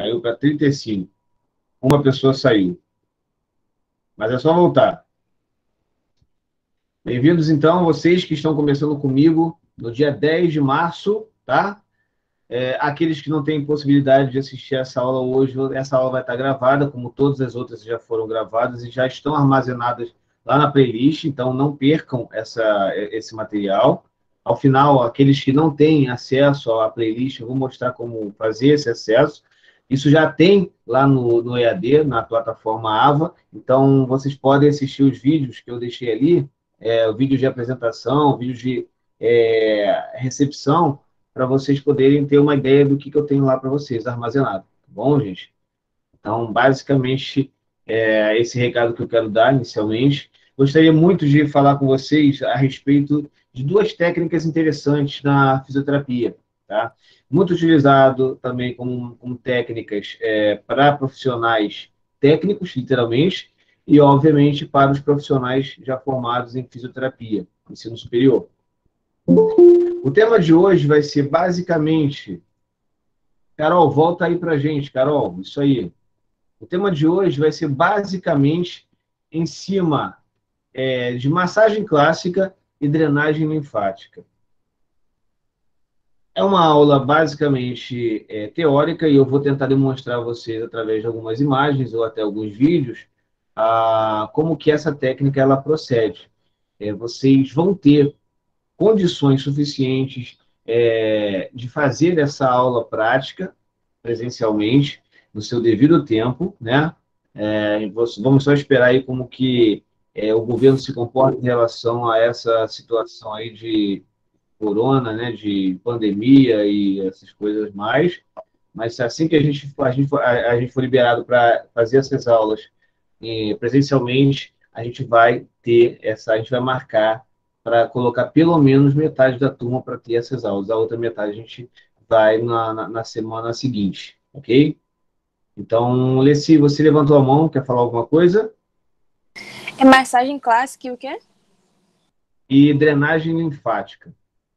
Caiu para 35. Uma pessoa saiu. Mas é só voltar. Bem-vindos, então, vocês que estão começando comigo no dia 10 de março, tá? Aqueles que não têm possibilidade de assistir essa aula hoje, essa aula vai estar gravada, como todas as outras já foram gravadas e já estão armazenadas lá na playlist, então não percam esse material. Ao final, aqueles que não têm acesso à playlist, eu vou mostrar como fazer esse acesso. Isso já tem lá no EAD, na plataforma AVA, então vocês podem assistir os vídeos que eu deixei ali, o vídeo de apresentação, vídeo de recepção, para vocês poderem ter uma ideia do que eu tenho lá para vocês armazenado. Tá bom, gente? Então, basicamente, esse recado que eu quero dar inicialmente. Gostaria muito de falar com vocês a respeito de duas técnicas interessantes na fisioterapia, tá? Muito utilizado também como técnicas para profissionais técnicos, literalmente, e, obviamente, para os profissionais já formados em fisioterapia, ensino superior. O tema de hoje vai ser basicamente... Carol, volta aí para a gente, Carol, isso aí. O tema de hoje vai ser basicamente em cima de massagem clássica e drenagem linfática. É uma aula basicamente teórica e eu vou tentar demonstrar a vocês através de algumas imagens ou até alguns vídeos como que essa técnica ela procede. Vocês vão ter condições suficientes de fazer essa aula prática presencialmente, no seu devido tempo, né? Vamos só esperar aí como que o governo se comporta em relação a essa situação aí de corona, né? De pandemia e essas coisas mais. Mas assim que a gente for liberado para fazer essas aulas presencialmente, a gente vai marcar para colocar pelo menos metade da turma para ter essas aulas. A outra metade a gente vai na semana seguinte, ok? Então, Leci, você levantou a mão, quer falar alguma coisa? É massagem clássica e o quê? E drenagem linfática.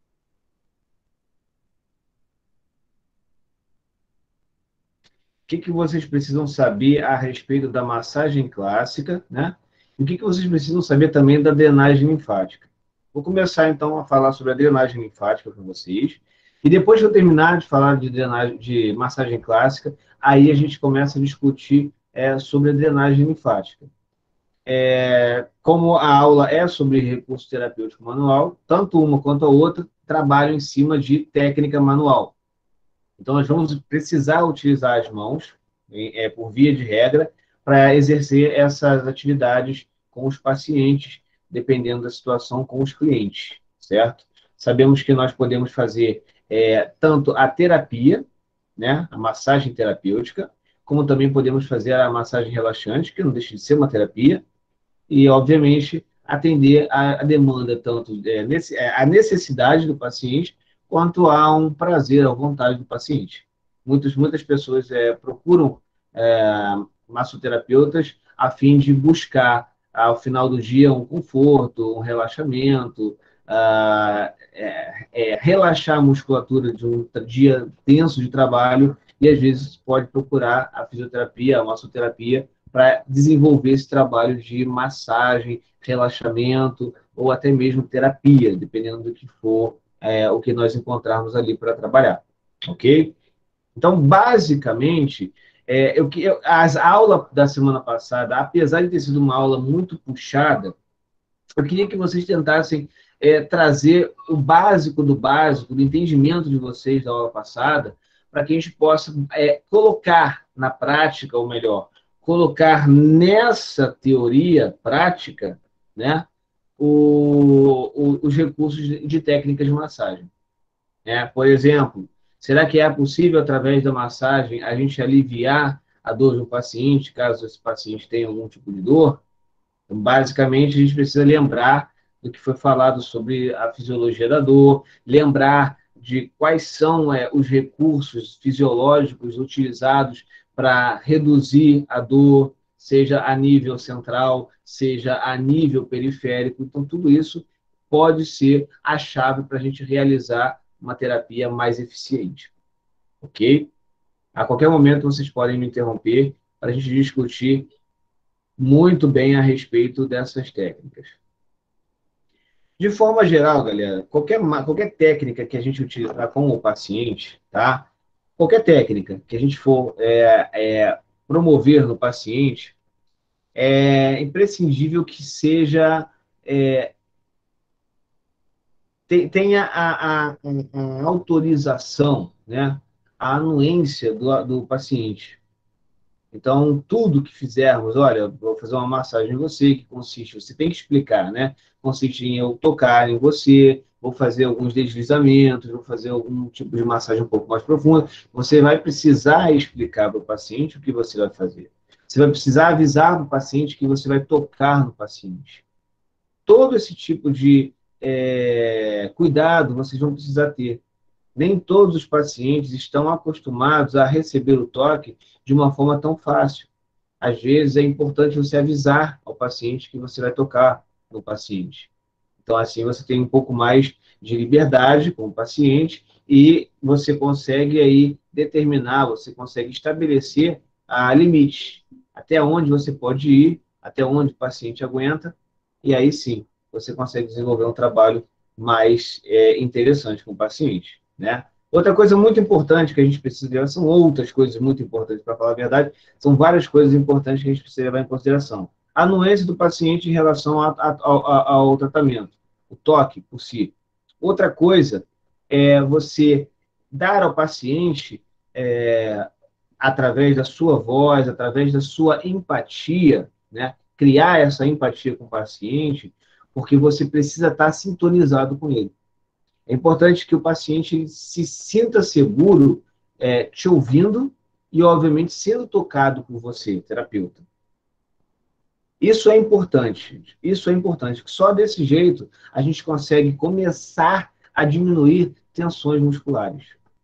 O que vocês precisam saber a respeito da massagem clássica, né? E o que vocês precisam saber também da drenagem linfática? Vou começar, então, a falar sobre a drenagem linfática para vocês. E depois que eu terminar de falar de massagem clássica, aí a gente começa a discutir sobre a drenagem linfática. Como a aula é sobre recurso terapêutico manual, tanto uma quanto a outra trabalham em cima de técnica manual. Então, nós vamos precisar utilizar as mãos, por via de regra, para exercer essas atividades com os pacientes, dependendo da situação com os clientes, certo? Sabemos que nós podemos fazer tanto a terapia, né, a massagem terapêutica, como também podemos fazer a massagem relaxante, que não deixa de ser uma terapia, e, obviamente, atender a demanda, tanto a necessidade do paciente, quanto a um prazer, a vontade do paciente. Muitas pessoas procuram massoterapeutas a fim de buscar, ao final do dia, um conforto, um relaxamento, relaxar a musculatura de um dia tenso de trabalho, e, às vezes, pode procurar a fisioterapia, a massoterapia, para desenvolver esse trabalho de massagem, relaxamento ou até mesmo terapia, dependendo do que for o que nós encontrarmos ali para trabalhar, ok? Então, basicamente, as aulas da semana passada, apesar de ter sido uma aula muito puxada, eu queria que vocês tentassem trazer o básico do entendimento de vocês da aula passada, para que a gente possa colocar na prática, ou melhor, colocar nessa teoria prática, né, os recursos de técnicas de massagem. Por exemplo, será que é possível, através da massagem, a gente aliviar a dor de um paciente, caso esse paciente tenha algum tipo de dor? Então, basicamente, a gente precisa lembrar do que foi falado sobre a fisiologia da dor, lembrar de quais são os recursos fisiológicos utilizados para reduzir a dor, seja a nível central, seja a nível periférico. Então, tudo isso pode ser a chave para a gente realizar uma terapia mais eficiente. Ok? A qualquer momento vocês podem me interromper para a gente discutir muito bem a respeito dessas técnicas. De forma geral, galera, qualquer técnica que a gente utilizar com o paciente, tá? Qualquer técnica que a gente for promover no paciente, é imprescindível que seja tenha a autorização, né, a anuência do paciente. Então, tudo que fizermos, olha, vou fazer uma massagem em você, que consiste, você tem que explicar, né? Consiste em eu tocar em você, vou fazer alguns deslizamentos, vou fazer algum tipo de massagem um pouco mais profunda. Você vai precisar explicar para o paciente o que você vai fazer. Você vai precisar avisar para o paciente que você vai tocar no paciente. Todo esse tipo de cuidado vocês vão precisar ter. Nem todos os pacientes estão acostumados a receber o toque de uma forma tão fácil. Às vezes é importante você avisar ao paciente que você vai tocar no paciente. Então, assim, você tem um pouco mais de liberdade com o paciente e você consegue aí determinar, você consegue estabelecer limites, até onde você pode ir, até onde o paciente aguenta, e aí sim, você consegue desenvolver um trabalho mais interessante com o paciente, né? Outra coisa muito importante que a gente precisa levar, são outras coisas muito importantes, para falar a verdade, são várias coisas importantes que a gente precisa levar em consideração. A anuência do paciente em relação ao tratamento, o toque por si. Outra coisa é você dar ao paciente, através da sua voz, através da sua empatia, né? Criar essa empatia com o paciente, porque você precisa estar sintonizado com ele. É importante que o paciente se sinta seguro te ouvindo e, obviamente, sendo tocado por você, terapeuta. Isso é importante. Isso é importante. Só desse jeito a gente consegue começar a diminuir tensões musculares.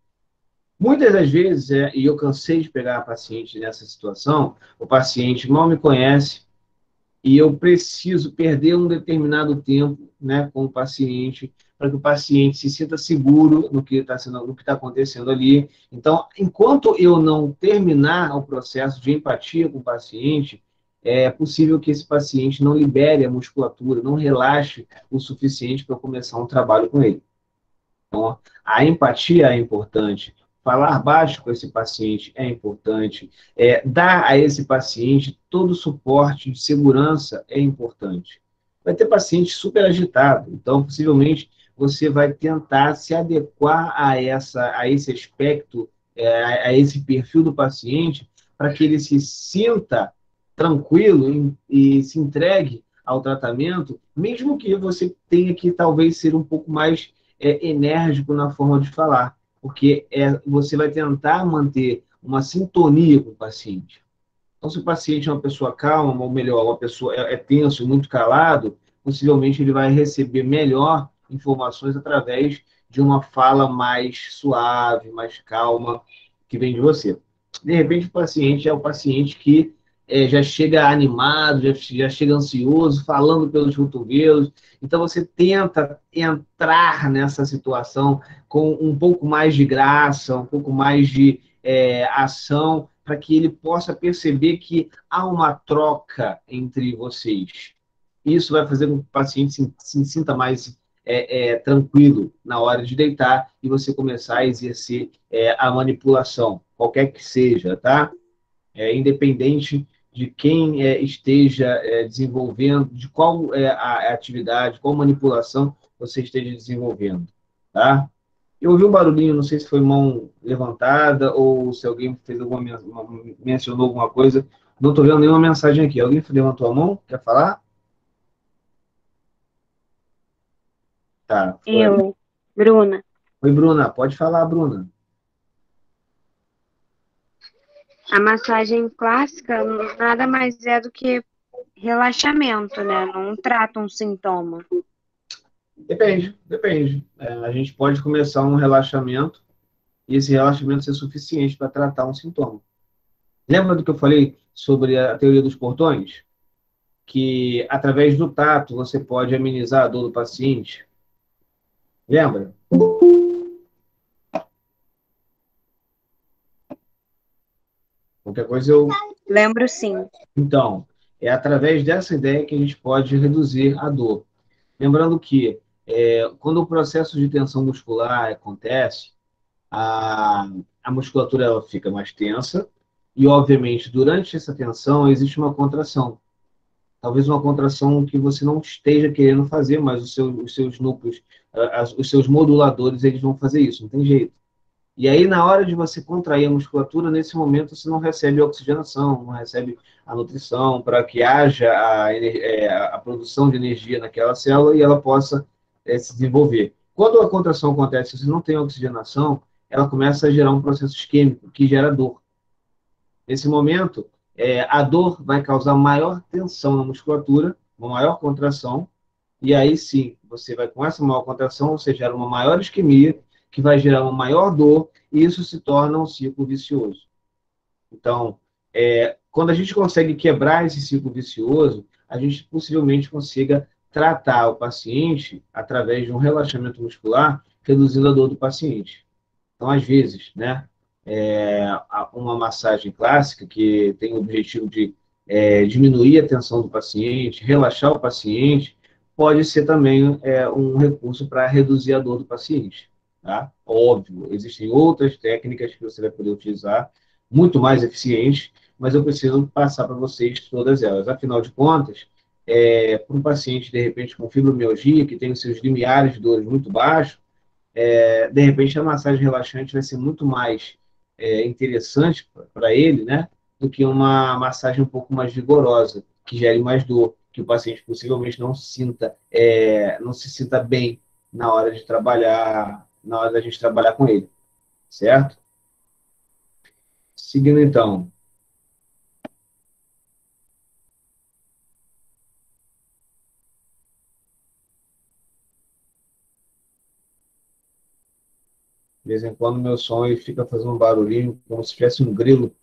Muitas das vezes, e eu cansei de pegar a paciente nessa situação, o paciente mal me conhece e eu preciso perder um determinado tempo, né, com o paciente para que o paciente se sinta seguro no que está acontecendo ali. Então, enquanto eu não terminar o processo de empatia com o paciente, é possível que esse paciente não libere a musculatura, não relaxe o suficiente para eu começar um trabalho com ele. Então, a empatia é importante. Falar baixo com esse paciente é importante. Dar a esse paciente todo o suporte de segurança é importante. Vai ter paciente super agitado, então, possivelmente, você vai tentar se adequar a esse aspecto, a esse perfil do paciente, para que ele se sinta tranquilo e se entregue ao tratamento, mesmo que você tenha que, talvez, ser um pouco mais enérgico na forma de falar, porque você vai tentar manter uma sintonia com o paciente. Então, se o paciente é uma pessoa calma, ou melhor, uma pessoa tenso, muito calado, possivelmente ele vai receber melhor informações através de uma fala mais suave, mais calma, que vem de você. De repente, o paciente é o paciente que já chega animado, já chega ansioso, falando pelos cotovelos. Então, você tenta entrar nessa situação com um pouco mais de graça, um pouco mais de ação, para que ele possa perceber que há uma troca entre vocês. Isso vai fazer com que o paciente se sinta mais tranquilo na hora de deitar e você começar a exercer a manipulação, qualquer que seja, tá? Independente de quem esteja desenvolvendo, de qual a atividade, qual manipulação você esteja desenvolvendo, tá? Eu ouvi um barulhinho, não sei se foi mão levantada ou se alguém fez mencionou alguma coisa. Não estou vendo nenhuma mensagem aqui. Alguém levantou a mão? Quer falar? Tá. Eu, Bruna. Oi, Bruna. Pode falar, Bruna. A massagem clássica nada mais é do que relaxamento, né? Não trata um sintoma. Depende, depende. A gente pode começar um relaxamento e esse relaxamento ser suficiente para tratar um sintoma. Lembra do que eu falei sobre a teoria dos portões? Que através do tato você pode amenizar a dor do paciente? Lembra? Qualquer coisa eu... Lembro sim. Então, é através dessa ideia que a gente pode reduzir a dor. Lembrando que, quando o processo de tensão muscular acontece, a, a musculatura ela fica mais tensa e, obviamente, durante essa tensão existe uma contração. Talvez uma contração que você não esteja querendo fazer, mas os seus núcleos, os seus moduladores, eles vão fazer isso, não tem jeito. E aí, na hora de você contrair a musculatura, nesse momento você não recebe a oxigenação, não recebe a nutrição para que haja a produção de energia naquela célula e ela possa se desenvolver. Quando a contração acontece, você não tem oxigenação, ela começa a gerar um processo isquêmico que gera dor. Nesse momento, a dor vai causar maior tensão na musculatura, uma maior contração, e aí sim, você vai com essa maior contração, você gera uma maior isquemia, que vai gerar uma maior dor, e isso se torna um ciclo vicioso. Então, quando a gente consegue quebrar esse ciclo vicioso, a gente possivelmente consiga tratar o paciente através de um relaxamento muscular, reduzindo a dor do paciente. Então, às vezes, né, uma massagem clássica que tem o objetivo de diminuir a tensão do paciente, relaxar o paciente, pode ser também um recurso para reduzir a dor do paciente. Tá? Óbvio, existem outras técnicas que você vai poder utilizar, muito mais eficientes, mas eu preciso passar para vocês todas elas. Afinal de contas, para um paciente, de repente, com fibromialgia, que tem os seus limiares de dores muito baixos, de repente a massagem relaxante vai ser muito mais interessante para ele, né, do que uma massagem um pouco mais vigorosa, que gere mais dor, que o paciente possivelmente não se sinta bem na hora de trabalhar, na hora da gente trabalhar com ele, certo? Seguindo então, de vez em quando meu som ele fica fazendo um barulhinho como se tivesse um grilo,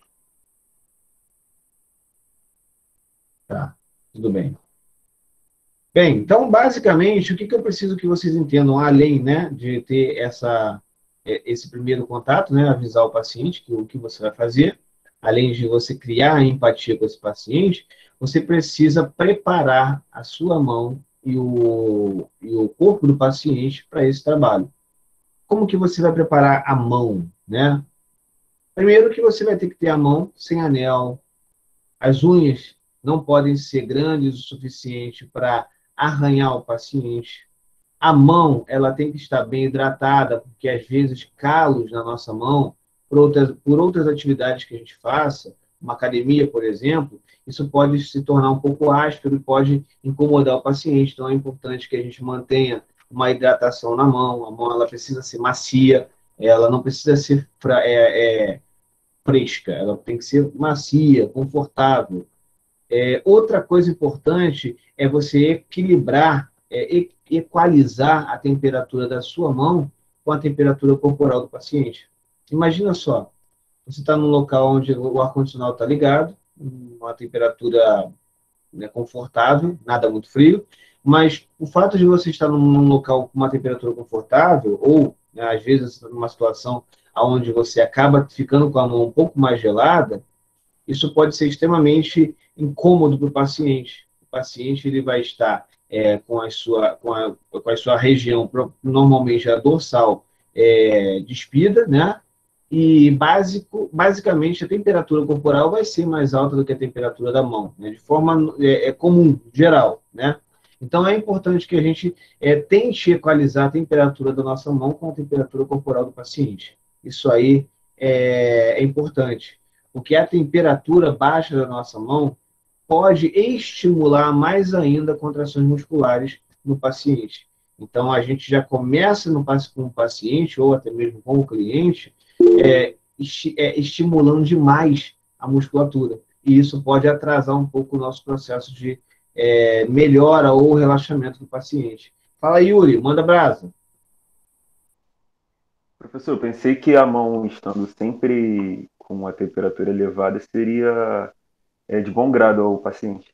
tá? Tudo bem. Bem, então, basicamente, o que eu preciso que vocês entendam, além, né, de ter esse primeiro contato, né, avisar o paciente que o que você vai fazer, além de você criar a empatia com esse paciente, você precisa preparar a sua mão e o corpo do paciente para esse trabalho. Como que você vai preparar a mão, né? Primeiro que você vai ter que ter a mão sem anel, as unhas não podem ser grandes o suficiente para arranhar o paciente. A mão, ela tem que estar bem hidratada, porque às vezes calos na nossa mão, por outras atividades que a gente faça, uma academia, por exemplo, isso pode se tornar um pouco áspero e pode incomodar o paciente. Então é importante que a gente mantenha uma hidratação na mão. A mão ela precisa ser macia, ela não precisa ser fresca, ela tem que ser macia, confortável. Outra coisa importante é você equilibrar, equalizar a temperatura da sua mão com a temperatura corporal do paciente. Imagina só, você está num local onde o ar-condicionado está ligado, uma temperatura, né, confortável, nada muito frio, mas o fato de você estar num local com uma temperatura confortável, ou, né, às vezes, numa situação onde você acaba ficando com a mão um pouco mais gelada, isso pode ser extremamente incômodo para o paciente. O paciente ele vai estar com a sua região, normalmente a dorsal, despida, né? E basicamente a temperatura corporal vai ser mais alta do que a temperatura da mão, né? De forma comum, geral, né? Então é importante que a gente tente equalizar a temperatura da nossa mão com a temperatura corporal do paciente. Isso aí é importante, porque a temperatura baixa da nossa mão pode estimular mais ainda contrações musculares no paciente. Então, a gente já começa com o paciente, ou até mesmo com o cliente, estimulando demais a musculatura. E isso pode atrasar um pouco o nosso processo de melhora ou relaxamento do paciente. Fala, Yuri, manda brasa. Professor, eu pensei que a mão estando sempre com uma temperatura elevada seria de bom grado ao paciente.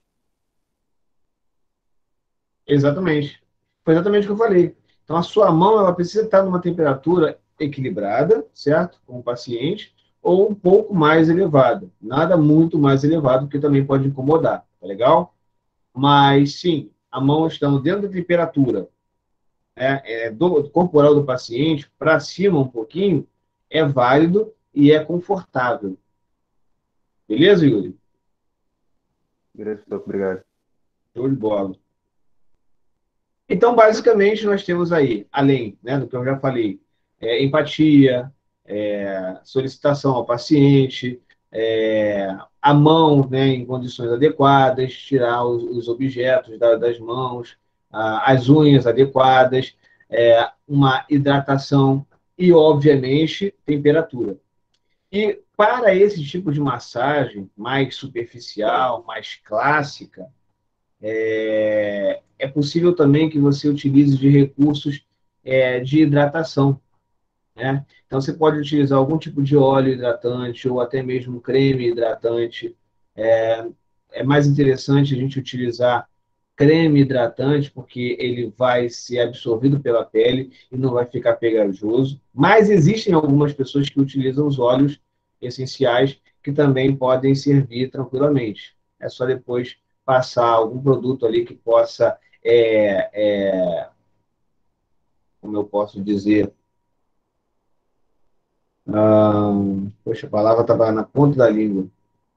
Exatamente. Foi exatamente o que eu falei. Então, a sua mão ela precisa estar numa temperatura equilibrada, certo? Com o paciente, ou um pouco mais elevada. Nada muito mais elevado, porque também pode incomodar, tá legal? Mas, sim, a mão estando dentro da temperatura, né, do corporal do paciente, para cima um pouquinho, é válido e é confortável. Beleza, Yuri? Beleza, professor, obrigado. Show de bola. Então, basicamente, nós temos aí, além, né, do que eu já falei, empatia, solicitação ao paciente, a mão, né, em condições adequadas, tirar os objetos das mãos, as unhas adequadas, uma hidratação e, obviamente, temperatura. E para esse tipo de massagem mais superficial, mais clássica, é possível também que você utilize de recursos de hidratação, né? Então, você pode utilizar algum tipo de óleo hidratante ou até mesmo creme hidratante. É mais interessante a gente utilizar creme hidratante, porque ele vai ser absorvido pela pele e não vai ficar pegajoso. Mas existem algumas pessoas que utilizam os óleos essenciais que também podem servir tranquilamente. É só depois passar algum produto ali que possa, como eu posso dizer, poxa, a palavra estava na ponta da língua.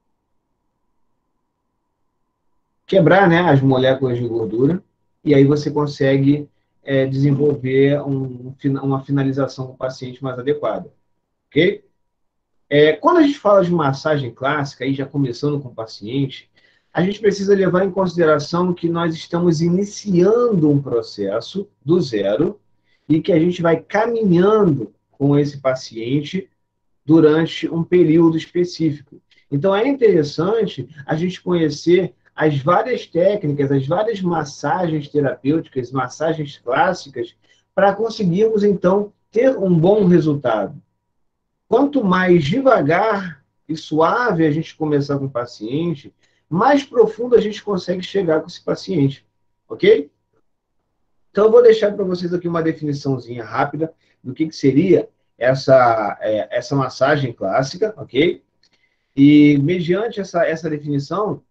Quebrar, né, as moléculas de gordura, e aí você consegue desenvolver uma finalização com o paciente mais adequada, ok? Quando a gente fala de massagem clássica, aí já começando com o paciente, a gente precisa levar em consideração que nós estamos iniciando um processo do zero e que a gente vai caminhando com esse paciente durante um período específico. Então, é interessante a gente conhecer as várias técnicas, as várias massagens terapêuticas, massagens clássicas, para conseguirmos, então, ter um bom resultado. Quanto mais devagar e suave a gente começar com o paciente, mais profundo a gente consegue chegar com esse paciente. Ok? Então, eu vou deixar para vocês aqui uma definiçãozinha rápida do que seria essa massagem clássica, ok? E, mediante essa definição,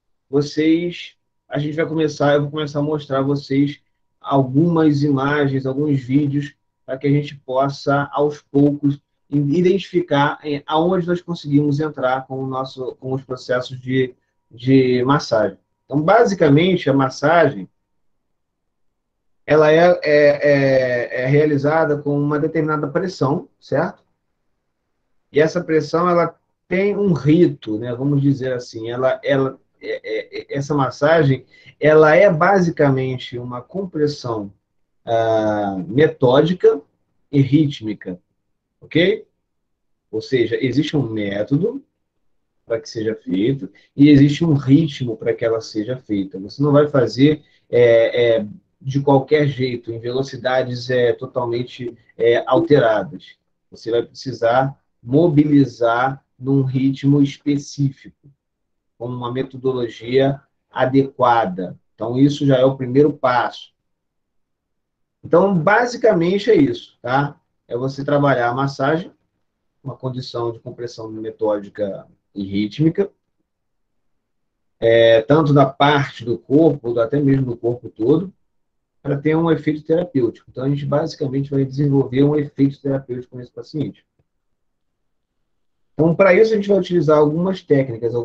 a gente vai começar, eu vou começar a mostrar a vocês algumas imagens, alguns vídeos, para que a gente possa, aos poucos, identificar aonde nós conseguimos entrar com os processos de massagem. Então, basicamente, a massagem, ela é realizada com uma determinada pressão, certo? E essa pressão, ela tem um rito, né? Vamos dizer assim. Essa massagem, ela é basicamente uma compressão metódica e rítmica, ok? Ou seja, existe um método para que seja feito e existe um ritmo para que ela seja feita. Você não vai fazer de qualquer jeito, em velocidades totalmente alteradas. Você vai precisar mobilizar num ritmo específico, com uma metodologia adequada. Então, isso já é o primeiro passo. Então, basicamente é isso, tá? É você trabalhar a massagem, uma condição de compressão metódica e rítmica, tanto da parte do corpo, até mesmo do corpo todo, para ter um efeito terapêutico. Então, a gente basicamente vai desenvolver um efeito terapêutico nesse paciente. Então, para isso, a gente vai utilizar algumas técnicas,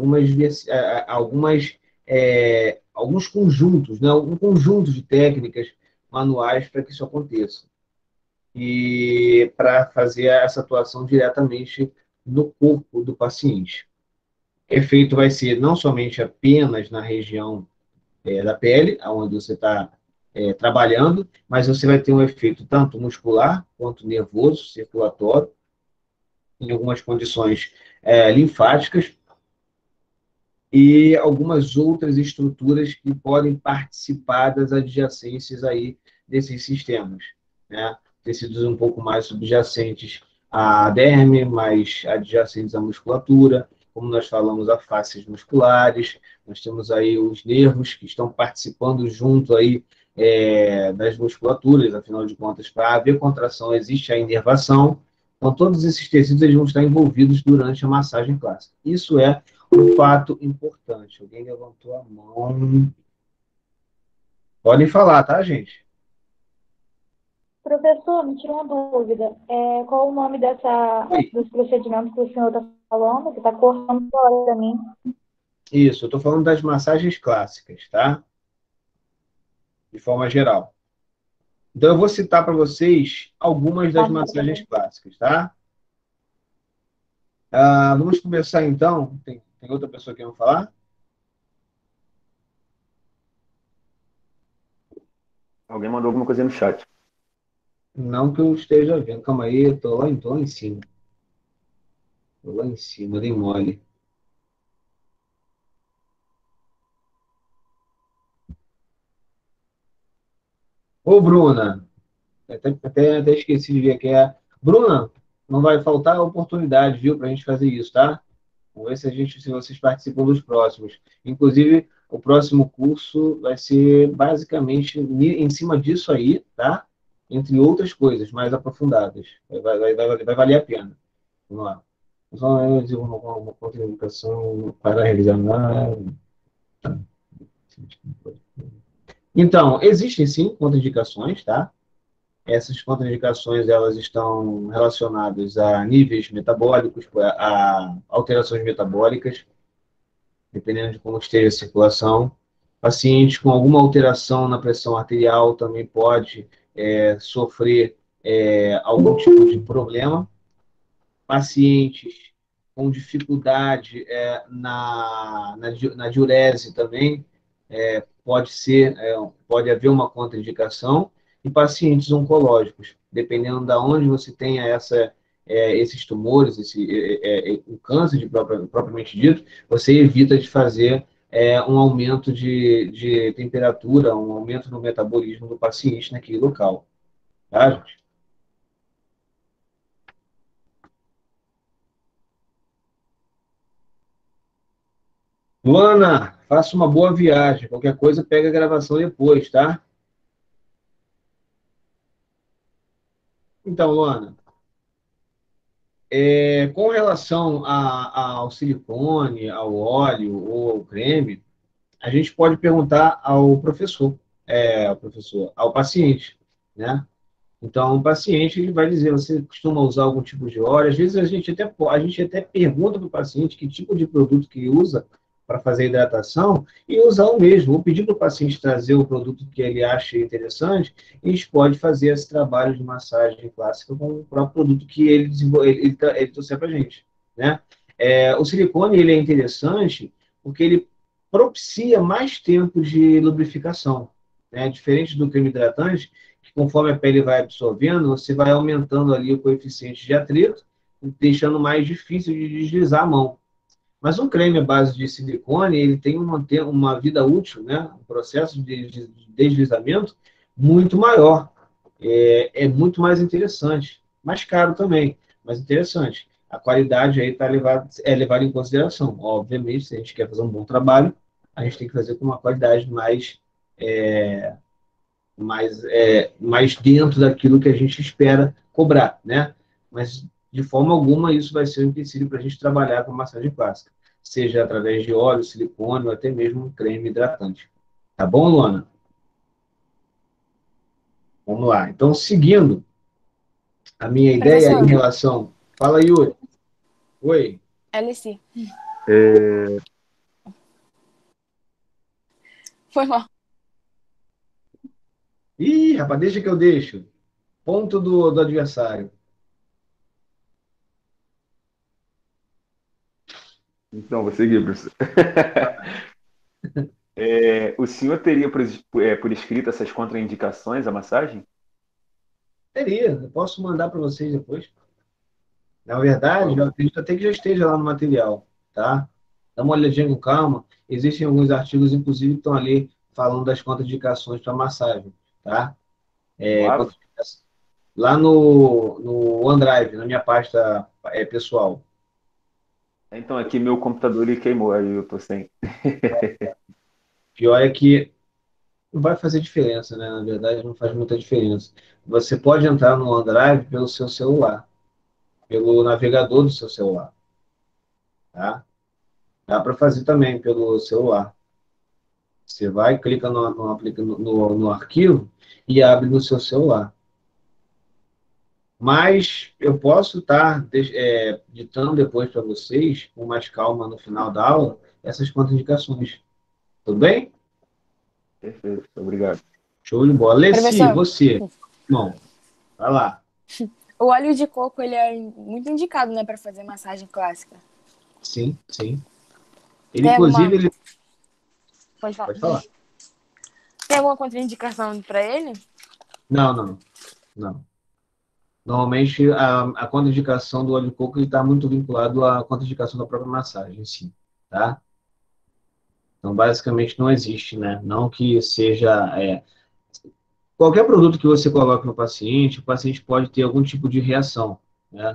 alguns conjuntos, né? Um conjunto de técnicas manuais para que isso aconteça. E para fazer essa atuação diretamente no corpo do paciente. O efeito vai ser não somente apenas na região da pele, onde você está trabalhando, mas você vai ter um efeito tanto muscular quanto nervoso, circulatório, em algumas condições linfáticas e algumas outras estruturas que podem participar das adjacências aí desses sistemas, né? Tecidos um pouco mais subjacentes à derme, mais adjacentes à musculatura, como nós falamos, as faces musculares, nós temos aí os nervos que estão participando junto aí das musculaturas, afinal de contas, para haver contração existe a inervação, Então, todos esses tecidos eles vão estar envolvidos durante a massagem clássica. Isso é um fato importante. Alguém levantou a mão. Podem falar, tá, gente? Professor, me tira uma dúvida. Qual o nome dos procedimentos que o senhor está falando, que está cortando fora para mim? Isso, eu estou falando das massagens clássicas, tá? De forma geral. Então, eu vou citar para vocês algumas das massagens clássicas, tá? Vamos começar, então. Tem outra pessoa que vai falar? Alguém mandou alguma coisa no chat. Não que eu esteja vendo. Calma aí, eu tô lá em cima. Tô lá em cima, dei mole. Ô, Bruna, até esqueci de ver aqui. Bruna, não vai faltar oportunidade, viu, para a gente fazer isso, tá? Vamos ver se vocês participam dos próximos. Inclusive, o próximo curso vai ser basicamente em cima disso aí, tá? Entre outras coisas mais aprofundadas. Vai valer a pena. Vamos lá. Só eu digo uma contraindicação para realizar. Então, existem sim contraindicações, tá? Essas contraindicações elas estão relacionadas a níveis metabólicos, a alterações metabólicas, dependendo de como esteja a circulação. Pacientes com alguma alteração na pressão arterial também pode sofrer algum tipo de problema. Pacientes com dificuldade na diurese também pode haver uma contraindicação. E pacientes oncológicos, dependendo de onde você tenha esses tumores, o câncer propriamente dito, você evita de fazer um aumento de temperatura, um aumento no metabolismo do paciente naquele local. Tá, gente? Luana, faça uma boa viagem. Qualquer coisa, pega a gravação depois, tá? Então, Luana, com relação ao silicone, ao óleo ou ao creme, a gente pode perguntar ao paciente, né? Então, o paciente ele vai dizer, você costuma usar algum tipo de óleo? Às vezes a gente até pergunta para o paciente que tipo de produto que usa para fazer hidratação e usar o mesmo. Ou pedir para o paciente trazer o produto que ele acha interessante, e a gente pode fazer esse trabalho de massagem clássica com o próprio produto que ele trouxer para a gente, né? O silicone ele é interessante porque ele propicia mais tempo de lubrificação, né? Diferente do creme hidratante, que conforme a pele vai absorvendo, você vai aumentando ali o coeficiente de atrito, deixando mais difícil de deslizar a mão. Mas um creme à base de silicone, ele tem uma vida útil, né? Um processo de deslizamento muito maior. É muito mais interessante. Mais caro também, mas interessante. A qualidade aí é levada em consideração. Obviamente, se a gente quer fazer um bom trabalho, a gente tem que fazer com uma qualidade mais dentro daquilo que a gente espera cobrar, né? Mas, de forma alguma, isso vai ser um empecilho para a gente trabalhar com massagem clássica, seja através de óleo, silicone ou até mesmo um creme hidratante. Tá bom, Luana? Vamos lá. Então, seguindo a minha ideia em Professor, relação... Fala, Yuri. Oi. LC. É, Foi mal. Ih, rapaz, deixa que eu deixo. Ponto do adversário. então, vou seguir, professor. O senhor teria por escrito essas contraindicações à massagem? Teria, eu posso mandar para vocês depois. Na verdade, eu acredito até que já esteja lá no material, tá? Dá uma olhadinha com calma. Existem alguns artigos, inclusive, que estão ali falando das contraindicações para massagem, tá? No Ava? Lá no OneDrive, na minha pasta pessoal. Então, aqui meu computador ele queimou, aí eu tô sem. Pior é que não vai fazer diferença, né? Na verdade, não faz muita diferença. Você pode entrar no OneDrive pelo seu celular, pelo navegador do seu celular, tá? Dá para fazer também pelo celular. Você vai, clica no arquivo e abre no seu celular. Mas eu posso estar ditando depois para vocês, com mais calma no final da aula, essas contraindicações. Tudo bem? Perfeito, obrigado. Show de bola. Leci, Professor, você. Bom, vai lá. o óleo de coco, ele é muito indicado, né, para fazer massagem clássica. Sim, sim. Ele, Tem inclusive, alguma... ele... Pode falar. Pode falar. Tem alguma contraindicação para ele? Não, não, não. Normalmente, a contraindicação do óleo de coco está muito vinculado à contraindicação da própria massagem, sim, tá? Então, basicamente, não existe, né? Não que seja... qualquer produto que você coloque no paciente, o paciente pode ter algum tipo de reação, né?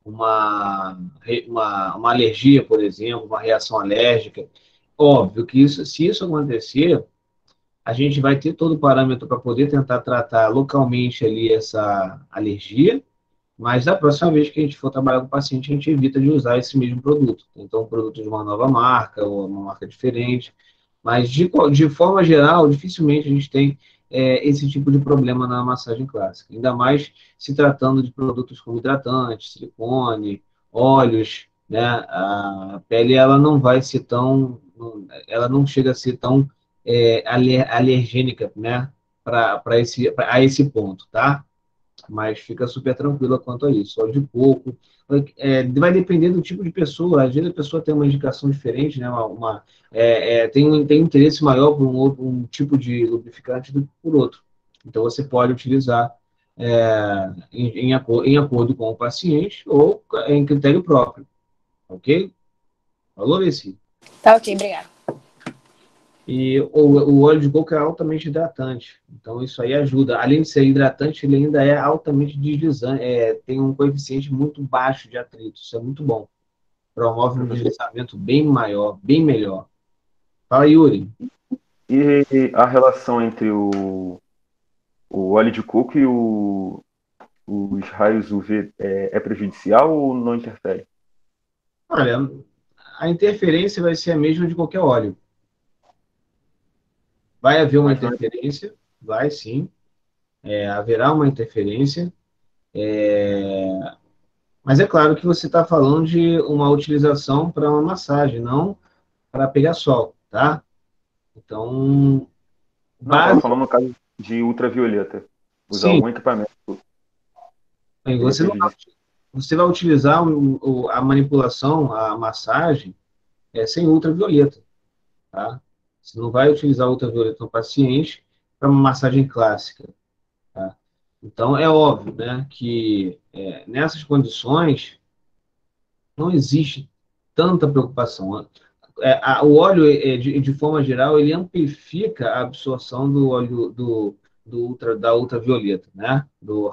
Uma alergia, por exemplo, uma reação alérgica. Óbvio que se isso acontecer, a gente vai ter todo o parâmetro para poder tentar tratar localmente ali essa alergia, mas da próxima vez que a gente for trabalhar com o paciente, a gente evita de usar esse mesmo produto. Então, um produto de uma nova marca ou uma marca diferente. Mas, de forma geral, dificilmente a gente tem esse tipo de problema na massagem clássica. Ainda mais se tratando de produtos como hidratantes, silicone, óleos, né? A pele, ela não vai ser tão... Ela não chega a ser tão alergênica, né? A esse ponto, tá? Mas fica super tranquila quanto a isso. Óleo de coco, vai depender do tipo de pessoa. Às vezes a pessoa tem uma indicação diferente, né? Tem um interesse maior por um tipo de lubrificante do que por outro. Então você pode utilizar em acordo com o paciente ou em critério próprio, ok? Falou, Leci? Tá ok, obrigada. E o óleo de coco é altamente hidratante, então isso aí ajuda. Além de ser hidratante, ele ainda é altamente deslizante, tem um coeficiente muito baixo de atrito, isso é muito bom. Promove um Professor, deslizamento bem maior, bem melhor. Fala, Yuri. e a relação entre o óleo de coco e os raios UV é prejudicial ou não interfere? Olha, a interferência vai ser a mesma de qualquer óleo. Vai haver uma Mas não é. interferência, vai sim, haverá uma interferência, mas é claro que você está falando de uma utilização para uma massagem, não para pegar sol, tá? Então, Não, estava base, falando no caso de ultravioleta. Usar sim, algum equipamento seria você, não, prejudicial. você vai utilizar a manipulação, a massagem, sem ultravioleta, tá? Você não vai utilizar ultravioleta no paciente para uma massagem clássica, tá? Então, é óbvio, né, que nessas condições não existe tanta preocupação. O óleo, de forma geral, ele amplifica a absorção do óleo da ultravioleta, né?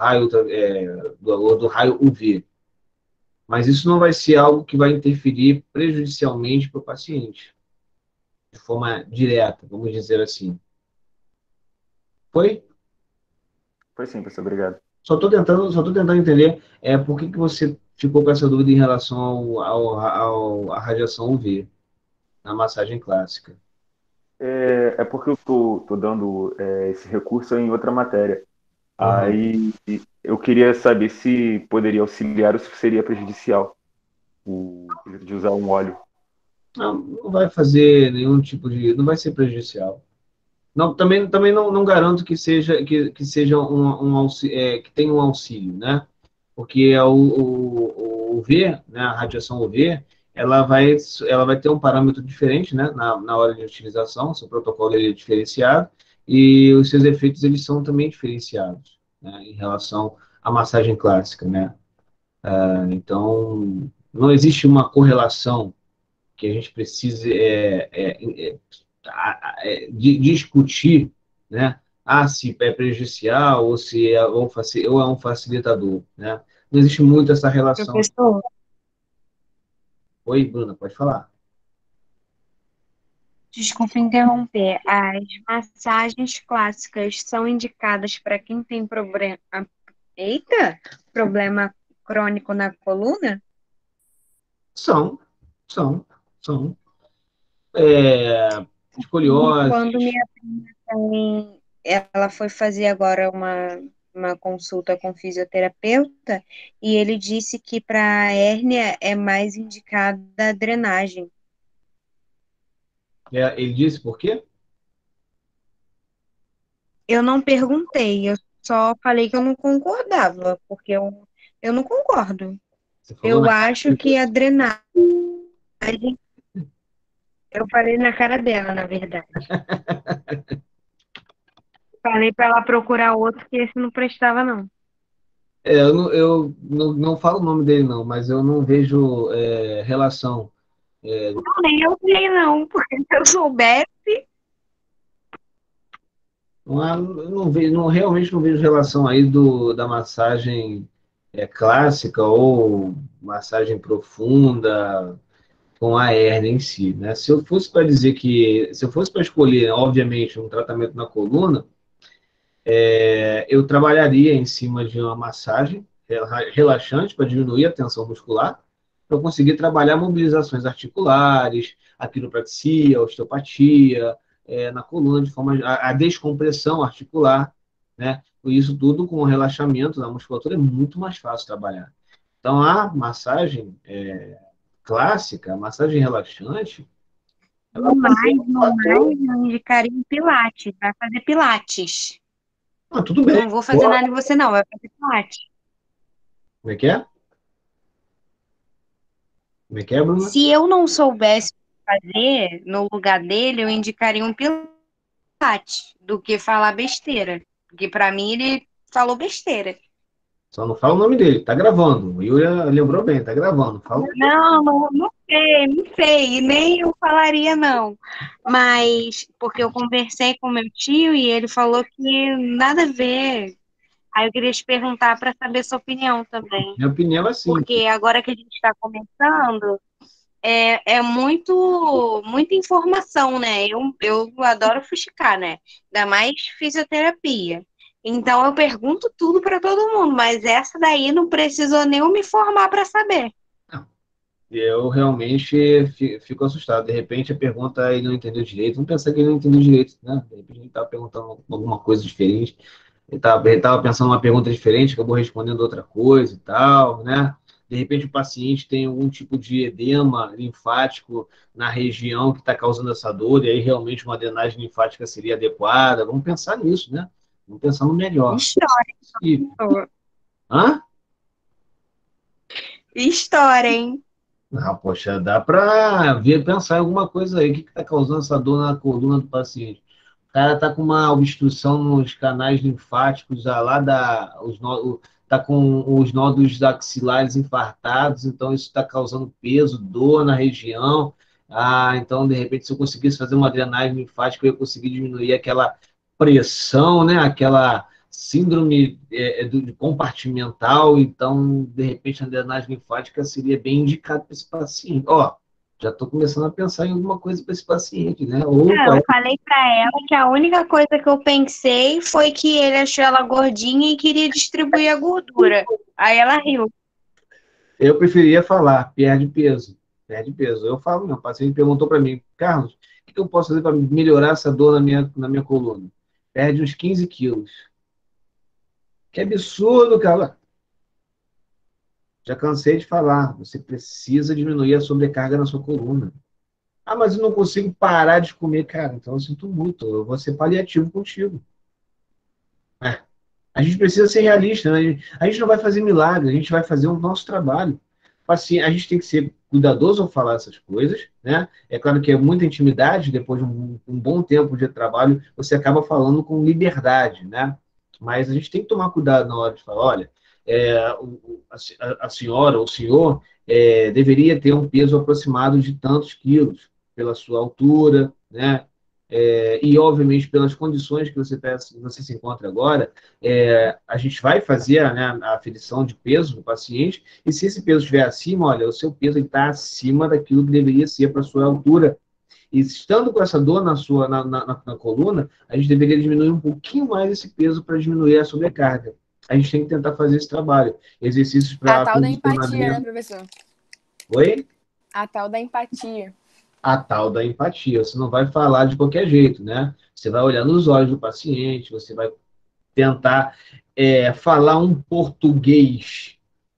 Do raio UV. Mas isso não vai ser algo que vai interferir prejudicialmente para o paciente, de forma direta, vamos dizer assim. Foi? Foi sim, professor, obrigado. Só tô tentando entender por que você ficou com essa dúvida em relação à radiação UV na massagem clássica. É porque eu tô dando esse recurso em outra matéria. Aham. Aí eu queria saber se poderia auxiliar ou se seria prejudicial de usar um óleo. Não vai fazer nenhum tipo de. Não vai ser prejudicial. Não, também não garanto que seja que tenha um auxílio, né? Porque o UV, né, a radiação UV, ela vai ter um parâmetro diferente, né, na hora de utilização, seu protocolo ele é diferenciado, e os seus efeitos eles são também diferenciados, né, em relação à massagem clássica, né? Então, não existe uma correlação que a gente precise discutir, né? Se é prejudicial ou se ou é um facilitador, né? Não existe muito essa relação. Professor, Oi, Bruna, pode falar. desculpa interromper. As massagens clássicas são indicadas para quem tem problema. Eita! Problema crônico na coluna? São, são. É, Quando escoliose. minha prima ela foi fazer agora uma consulta com fisioterapeuta e ele disse que para hérnia é mais indicada a drenagem. Ele disse por quê? Eu não perguntei, eu só falei que eu não concordava, porque eu não concordo. Você falou Eu na acho que a drenagem, eu falei na cara dela, na verdade. Falei para ela procurar outro, que esse não prestava, não. eu não falo o nome dele, não, mas eu não vejo relação. Não, nem eu sei, não, porque se eu soubesse. Eu não vejo, realmente não vejo relação aí da massagem clássica ou massagem profunda com a hérnia em si, né? Se eu fosse para dizer que, se eu fosse para escolher, obviamente, um tratamento na coluna, eu trabalharia em cima de uma massagem relaxante para diminuir a tensão muscular, para eu conseguir trabalhar mobilizações articulares, a quiropraxia, a osteopatia, na coluna, de forma a descompressão articular, né? Por isso tudo com o relaxamento da musculatura é muito mais fácil trabalhar. Então a massagem clássica, a massagem relaxante, ela No vai ser mais, um no fator. mais, eu indicaria um Pilates. Vai fazer Pilates. Ah, tudo bem. Não vou fazer nada em você, não. Vai fazer Pilates. Como é que é? Como é que é, Bruna? Se eu não soubesse fazer no lugar dele, eu indicaria um Pilates do que falar besteira. Porque para mim ele falou besteira. Só não fala o nome dele, tá gravando. O Yuri lembrou bem, tá gravando. Fala. Não, não sei, não sei. Nem eu falaria, não. Mas, porque eu conversei com meu tio e ele falou que nada a ver. Aí eu queria te perguntar para saber sua opinião também. Minha opinião é assim. Porque agora que a gente está começando, é muita informação, né? Eu adoro fuxicar, né? Ainda mais fisioterapia. Então eu pergunto tudo para todo mundo, mas essa daí não precisou nem eu me formar para saber. Eu realmente fico assustado. De repente a pergunta ele não entendeu direito. Vamos pensar que ele não entendeu direito, né? De repente ele estava perguntando alguma coisa diferente. Ele tava pensando uma pergunta diferente, acabou respondendo outra coisa e tal, né? De repente o paciente tem algum tipo de edema linfático na região que está causando essa dor, e aí realmente uma drenagem linfática seria adequada. Vamos pensar nisso, né? Vamos pensar no melhor. História, E, hã? história, hein? Ah, poxa, dá para ver, pensar em alguma coisa aí. O que está causando essa dor na coluna do paciente? O cara está com uma obstrução nos canais linfáticos, tá com os nódulos axilares infartados, então isso está causando peso, dor na região. Ah, então, de repente, se eu conseguisse fazer uma drenagem linfática, eu ia conseguir diminuir aquela pressão, né? Aquela síndrome compartimental, então, de repente, a drenagem linfática seria bem indicada para esse paciente. Ó, já estou começando a pensar em alguma coisa para esse paciente, né? Eu falei para ela que a única coisa que eu pensei foi que ele achou ela gordinha e queria distribuir a gordura. Aí ela riu. Eu preferia falar, perde peso, perde peso. Eu falo, meu, o paciente perguntou para mim, Carlos, o que eu posso fazer para melhorar essa dor na minha coluna? Perde uns 15 quilos. Que absurdo, cara. Já cansei de falar, você precisa diminuir a sobrecarga na sua coluna. Ah, mas eu não consigo parar de comer, cara. Então eu sinto muito, eu vou ser paliativo contigo. É. A gente precisa ser realista, né? A gente não vai fazer milagre, a gente vai fazer o nosso trabalho. Assim, a gente tem que ser cuidadoso ao falar essas coisas, né? É claro que é muita intimidade, depois de um bom tempo de trabalho, você acaba falando com liberdade, né? Mas a gente tem que tomar cuidado na hora de falar, olha, a senhora ou o senhor deveria ter um peso aproximado de tantos quilos, pela sua altura, né? E, obviamente, pelas condições que você se encontra agora, a gente vai fazer, né, a aferição de peso do paciente, e se esse peso estiver acima, olha, o seu peso está acima daquilo que deveria ser para a sua altura. E estando com essa dor na coluna, a gente deveria diminuir um pouquinho mais esse peso para diminuir a sobrecarga. a gente tem que tentar fazer esse trabalho. Exercícios A para tal da empatia, né, condicionamento. professor? Oi? A tal da empatia. A tal da empatia. Você não vai falar de qualquer jeito, né? Você vai olhar nos olhos do paciente, você vai tentar falar um português.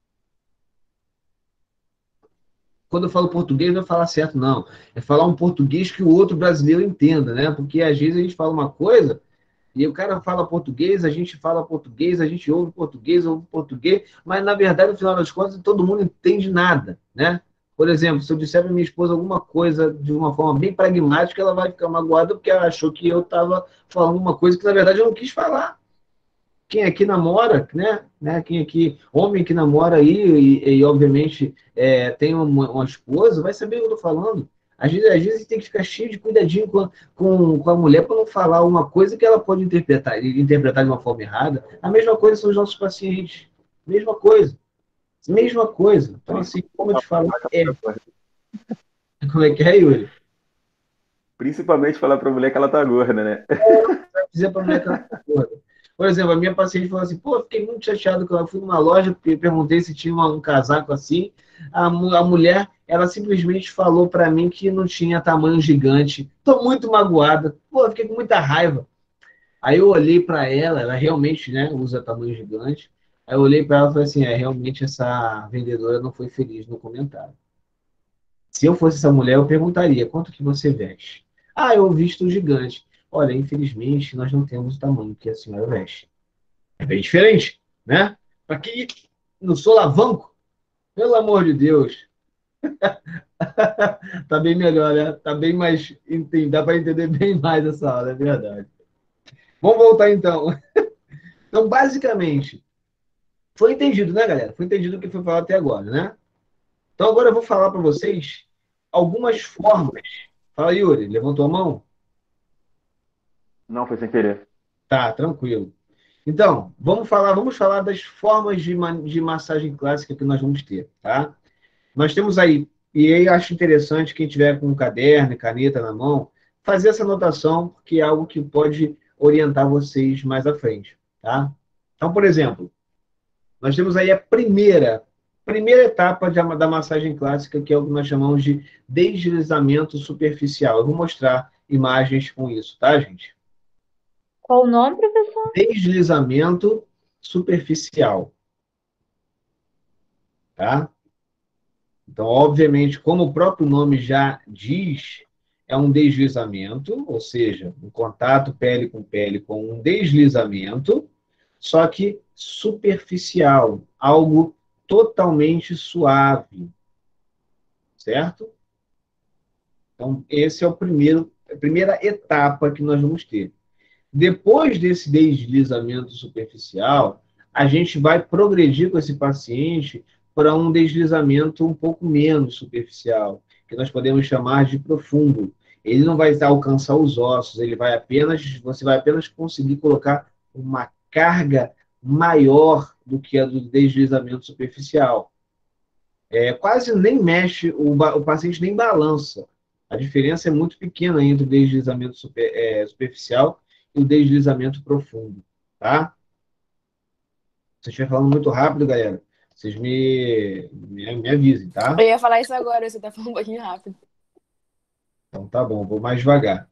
Quando eu falo português, não é falar certo, não. É falar um português que o outro brasileiro entenda, né? Porque às vezes a gente fala uma coisa e o cara fala português, a gente fala português, a gente ouve português, mas na verdade, no final das contas, todo mundo entende nada, né? Por exemplo, se eu disser para minha esposa alguma coisa de uma forma bem pragmática, ela vai ficar magoada porque ela achou que eu estava falando uma coisa que na verdade eu não quis falar. Quem aqui namora, né? Quem aqui, homem que namora aí e obviamente tem uma esposa, vai saber o que eu estou falando. Às vezes tem que ficar cheio de cuidadinho com a mulher para não falar uma coisa que ela pode interpretar de uma forma errada. A mesma coisa são os nossos pacientes. Mesma coisa. Mesma coisa. Então, assim, como eu te falo, como é que é, Yuri? Principalmente falar pra mulher que ela tá gorda, né? Dizer para a mulher que ela tá gorda. Por exemplo, a minha paciente falou assim, pô, fiquei muito chateado que eu fui numa loja, perguntei se tinha um casaco assim, a mulher, ela simplesmente falou para mim que não tinha tamanho gigante. Tô muito magoada, pô, fiquei com muita raiva. Aí eu olhei para ela realmente, né, usa tamanho gigante. Aí eu olhei para ela e falei assim, realmente essa vendedora não foi feliz no comentário. Se eu fosse essa mulher, eu perguntaria, quanto que você veste? Ah, eu visto gigante. Olha, infelizmente, nós não temos o tamanho que a senhora veste. É bem diferente, né? Para que no solavanco, pelo amor de Deus, tá bem melhor, né? Tá bem mais, dá para entender bem mais essa aula, é verdade. Vamos voltar então. Então, basicamente, foi entendido, né, galera? Foi entendido o que foi falado até agora, né? Então, agora eu vou falar para vocês algumas formas. Fala, Yuri, levantou a mão? Não, foi sem querer. Tá, tranquilo. Então, vamos falar das formas de massagem clássica que nós vamos ter, tá? Nós temos aí, e aí acho interessante quem tiver com um caderno e caneta na mão, fazer essa anotação, porque é algo que pode orientar vocês mais à frente, tá? Então, por exemplo, nós temos aí a primeira etapa da massagem clássica, que é o que nós chamamos de deslizamento superficial. Eu vou mostrar imagens com isso, tá, gente? Qual o nome, professor? Deslizamento superficial, tá? Então, obviamente, como o próprio nome já diz, é um deslizamento, ou seja, um contato pele com pele com um deslizamento, só que superficial, algo totalmente suave, certo? Então, esse é a primeira etapa que nós vamos ter. Depois desse deslizamento superficial, a gente vai progredir com esse paciente para um deslizamento um pouco menos superficial, que nós podemos chamar de profundo. Ele não vai alcançar os ossos, você vai apenas conseguir colocar uma carga maior do que a do deslizamento superficial. Quase nem mexe, o paciente nem balança. A diferença é muito pequena entre o deslizamento superficial e o deslizamento profundo, tá? Se eu estiver falando muito rápido, galera, vocês me avisem, tá? Eu ia falar isso agora, você tá falando um pouquinho rápido. Então tá bom, vou mais devagar.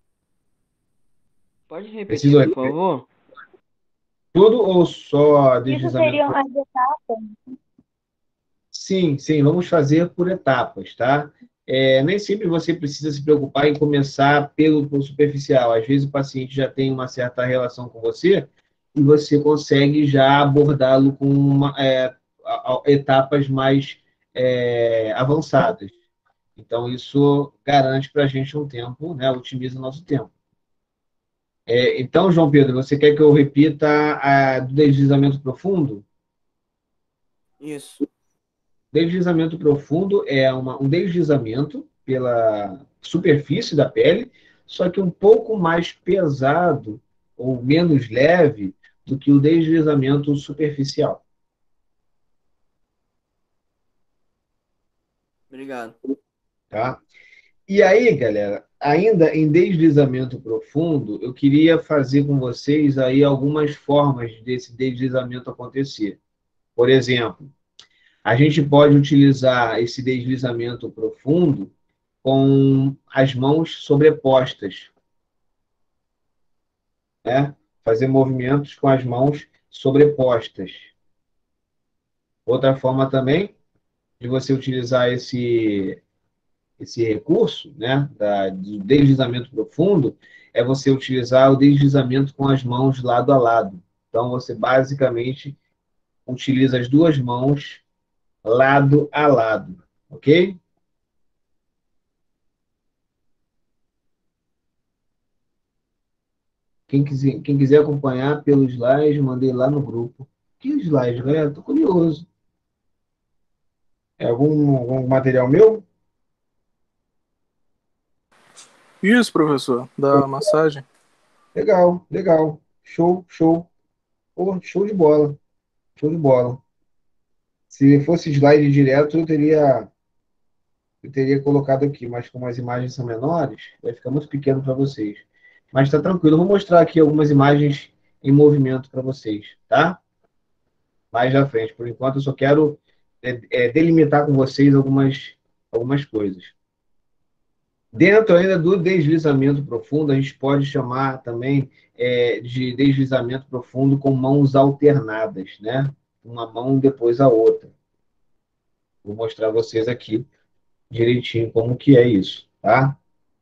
Pode repetir, Preciso por favor? tudo ou só Isso deslizamento? seriam as etapas. Sim, sim, vamos fazer por etapas, tá? Nem sempre você precisa se preocupar em começar pelo superficial. Às vezes o paciente já tem uma certa relação com você e você consegue já abordá-lo com etapas mais avançadas. Então, isso garante para a gente um tempo, né? Otimiza o nosso tempo. Então, João Pedro, você quer que eu repita do deslizamento profundo? Isso. Deslizamento profundo é um deslizamento pela superfície da pele, só que um pouco mais pesado ou menos leve do que o deslizamento superficial. Obrigado. Tá? E aí, galera, ainda em deslizamento profundo, eu queria fazer com vocês aí algumas formas desse deslizamento acontecer. Por exemplo, a gente pode utilizar esse deslizamento profundo com as mãos sobrepostas, né? Fazer movimentos com as mãos sobrepostas. Outra forma também de você utilizar esse recurso, né, do deslizamento profundo, é você utilizar o deslizamento com as mãos lado a lado. Então, você basicamente utiliza as duas mãos lado a lado, ok? Quem quiser acompanhar pelo slide, mandei lá no grupo. Que slide, galera? Estou curioso. É algum material meu? Isso, professor, da massagem. Legal, legal. Show, show. Pô, show de bola. Show de bola. Se fosse slide direto, eu teria colocado aqui, mas como as imagens são menores, vai ficar muito pequeno para vocês. Mas está tranquilo. Eu vou mostrar aqui algumas imagens em movimento para vocês, tá? Mais à frente. Por enquanto, eu só quero delimitar com vocês algumas coisas. Dentro ainda do deslizamento profundo, a gente pode chamar também de deslizamento profundo com mãos alternadas, né? Uma mão depois a outra. Vou mostrar a vocês aqui direitinho como que é isso, tá?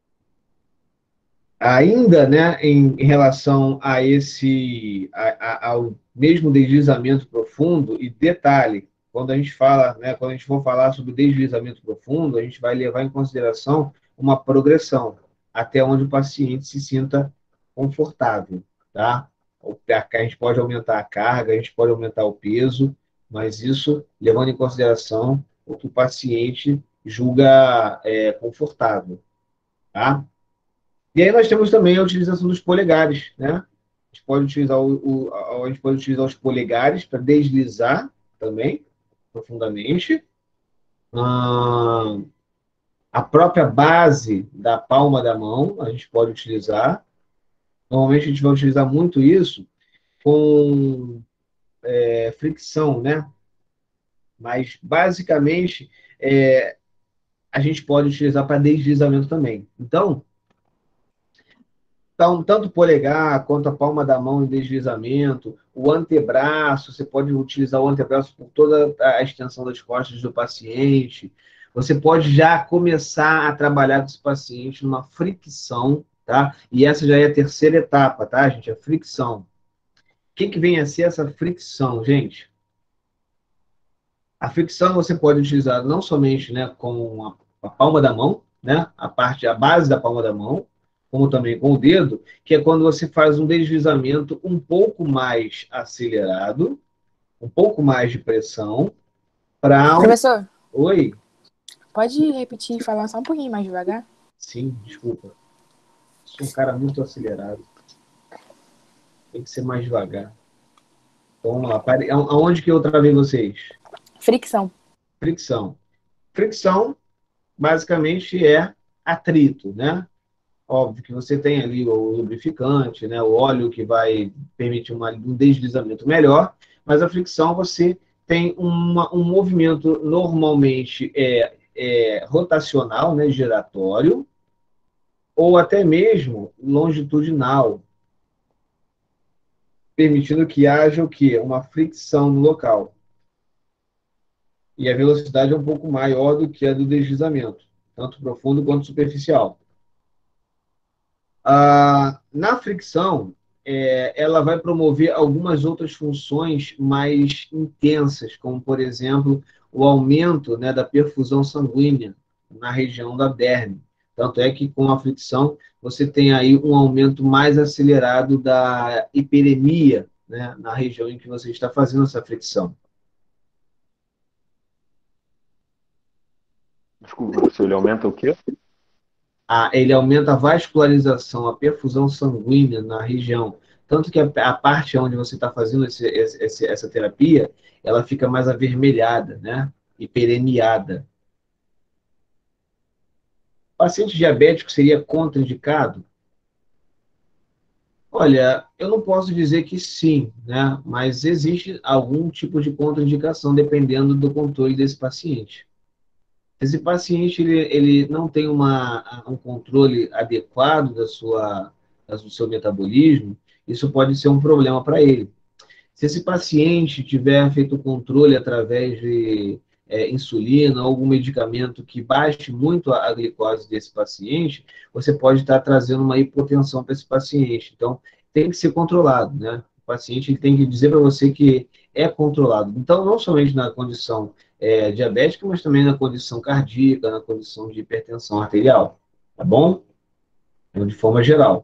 Ainda, né, em relação a ao mesmo deslizamento profundo, e detalhe, quando a gente fala, né, quando a gente for falar sobre deslizamento profundo, a gente vai levar em consideração uma progressão, até onde o paciente se sinta confortável, tá? A gente pode aumentar a carga, a gente pode aumentar o peso, mas isso levando em consideração o que o paciente julga confortável, tá? E aí nós temos também a utilização dos polegares, né? A gente pode utilizar, a gente pode utilizar os polegares para deslizar também, profundamente. A própria base da palma da mão, a gente pode utilizar. Normalmente a gente vai utilizar muito isso com fricção, né? Mas, basicamente, a gente pode utilizar para deslizamento também. Então, tanto o polegar quanto a palma da mão em deslizamento, o antebraço, você pode utilizar o antebraço por toda a extensão das costas do paciente. Você pode já começar a trabalhar com esse paciente numa fricção, tá? E essa já é a terceira etapa, tá, gente? A fricção. O que vem a ser essa fricção, gente? A fricção você pode utilizar não somente, né, com a palma da mão, né, a base da palma da mão, como também com o dedo, que é quando você faz um deslizamento um pouco mais acelerado, um pouco mais de pressão, para... Professor, Oi? pode repetir e falar só um pouquinho mais devagar? Sim, desculpa. Sou um cara muito acelerado. Tem que ser mais devagar. Então, vamos lá. Aonde que eu travei vocês? Fricção. Fricção. Fricção, basicamente, é atrito, né? Óbvio que você tem ali o lubrificante, né? O óleo que vai permitir um deslizamento melhor, mas a fricção você tem um movimento normalmente rotacional, né? Giratório, ou até mesmo longitudinal, permitindo que haja o quê? Uma fricção no local. E a velocidade é um pouco maior do que a do deslizamento, tanto profundo quanto superficial. Na fricção, ela vai promover algumas outras funções mais intensas, como, por exemplo, o aumento, né, da perfusão sanguínea na região da derme. Tanto é que, com a fricção, você tem aí um aumento mais acelerado da hiperemia, né, na região em que você está fazendo essa fricção. Desculpa, professor, ele aumenta o quê? Ele aumenta a vascularização, a perfusão sanguínea na região. Tanto que a parte onde você está fazendo essa terapia, ela fica mais avermelhada, né? Hiperemiada. Paciente diabético seria contraindicado? Olha, eu não posso dizer que sim, né? Mas existe algum tipo de contraindicação dependendo do controle desse paciente. Esse paciente ele não tem um controle adequado do seu metabolismo, isso pode ser um problema para ele. Se esse paciente tiver feito o controle através de insulina ou algum medicamento que baixe muito a glicose desse paciente, você pode estar trazendo uma hipotensão para esse paciente. Então, tem que ser controlado, né? O paciente ele tem que dizer para você que é controlado. Então, não somente na condição diabética, mas também na condição cardíaca, na condição de hipertensão arterial. Tá bom? Então, de forma geral.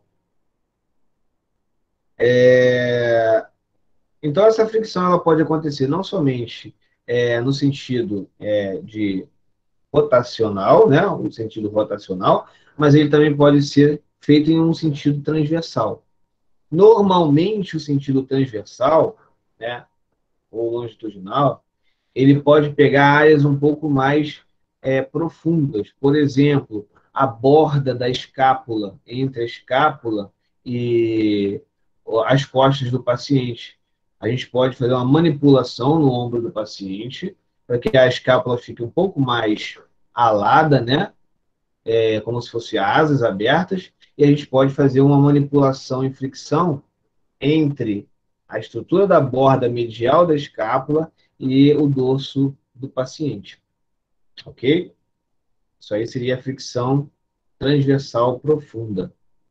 Então, essa fricção ela pode acontecer não somente no sentido de rotacional, né, o sentido rotacional, mas ele também pode ser feito em um sentido transversal. Normalmente, o sentido transversal, né, ou longitudinal, ele pode pegar áreas um pouco mais profundas. Por exemplo, a borda da escápula, entre a escápula e as costas do paciente. A gente pode fazer uma manipulação no ombro do paciente para que a escápula fique um pouco mais alada, né? Como se fossem asas abertas, e a gente pode fazer uma manipulação e fricção entre a estrutura da borda medial da escápula e o dorso do paciente. Ok? Isso aí seria a fricção transversal profunda.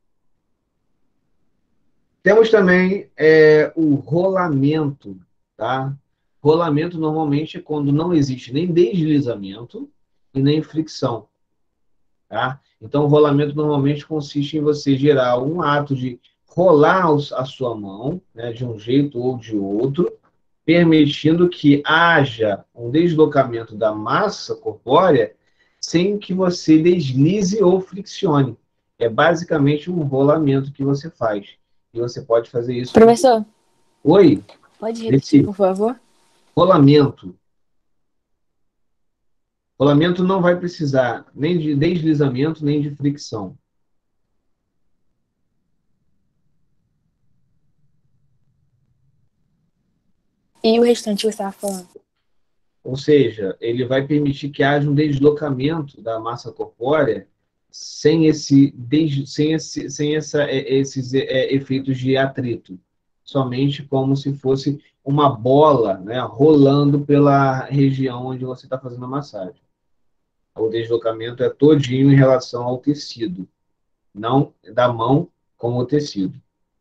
Temos também o rolamento, tá? Rolamento normalmente é quando não existe nem deslizamento e nem fricção, tá? Então, o rolamento normalmente consiste em você gerar um ato de rolar a sua mão, né, de um jeito ou de outro, permitindo que haja um deslocamento da massa corpórea sem que você deslize ou friccione. É basicamente um rolamento que você faz. E você pode fazer isso. Professor, Oi? pode repetir, por favor? Rolamento. Rolamento não vai precisar nem de deslizamento, nem de fricção. E o restante que você estava falando? Ou seja, ele vai permitir que haja um deslocamento da massa corpórea sem esses efeitos de atrito. Somente como se fosse uma bola, né, rolando pela região onde você está fazendo a massagem. O deslocamento é todinho em relação ao tecido, não da mão com o tecido.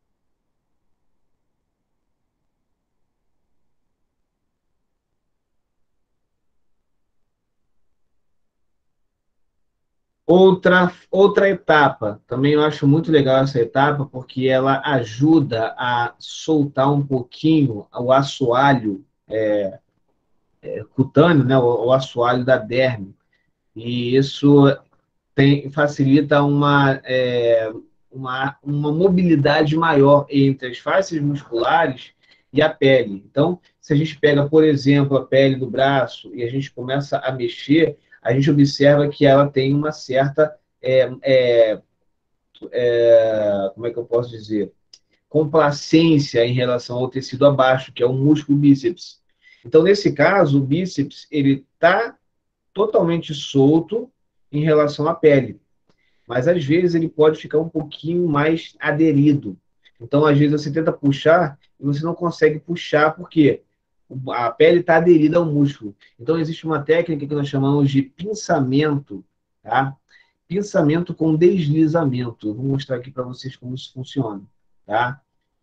Outra etapa, também eu acho muito legal essa etapa, porque ela ajuda a soltar um pouquinho o assoalho cutâneo, né, o assoalho da derme. E isso facilita uma mobilidade maior entre as fáscias musculares e a pele. Então, se a gente pega, por exemplo, a pele do braço e a gente começa a mexer, a gente observa que ela tem uma certa, como é que eu posso dizer, complacência em relação ao tecido abaixo, que é o músculo bíceps. Então, nesse caso, o bíceps ele está totalmente solto em relação à pele, mas às vezes ele pode ficar um pouquinho mais aderido. Então, às vezes você tenta puxar e você não consegue puxar porque a pele está aderida ao músculo. Então, existe uma técnica que nós chamamos de pinçamento, tá? Pinçamento com deslizamento. Eu vou mostrar aqui para vocês como isso funciona, tá?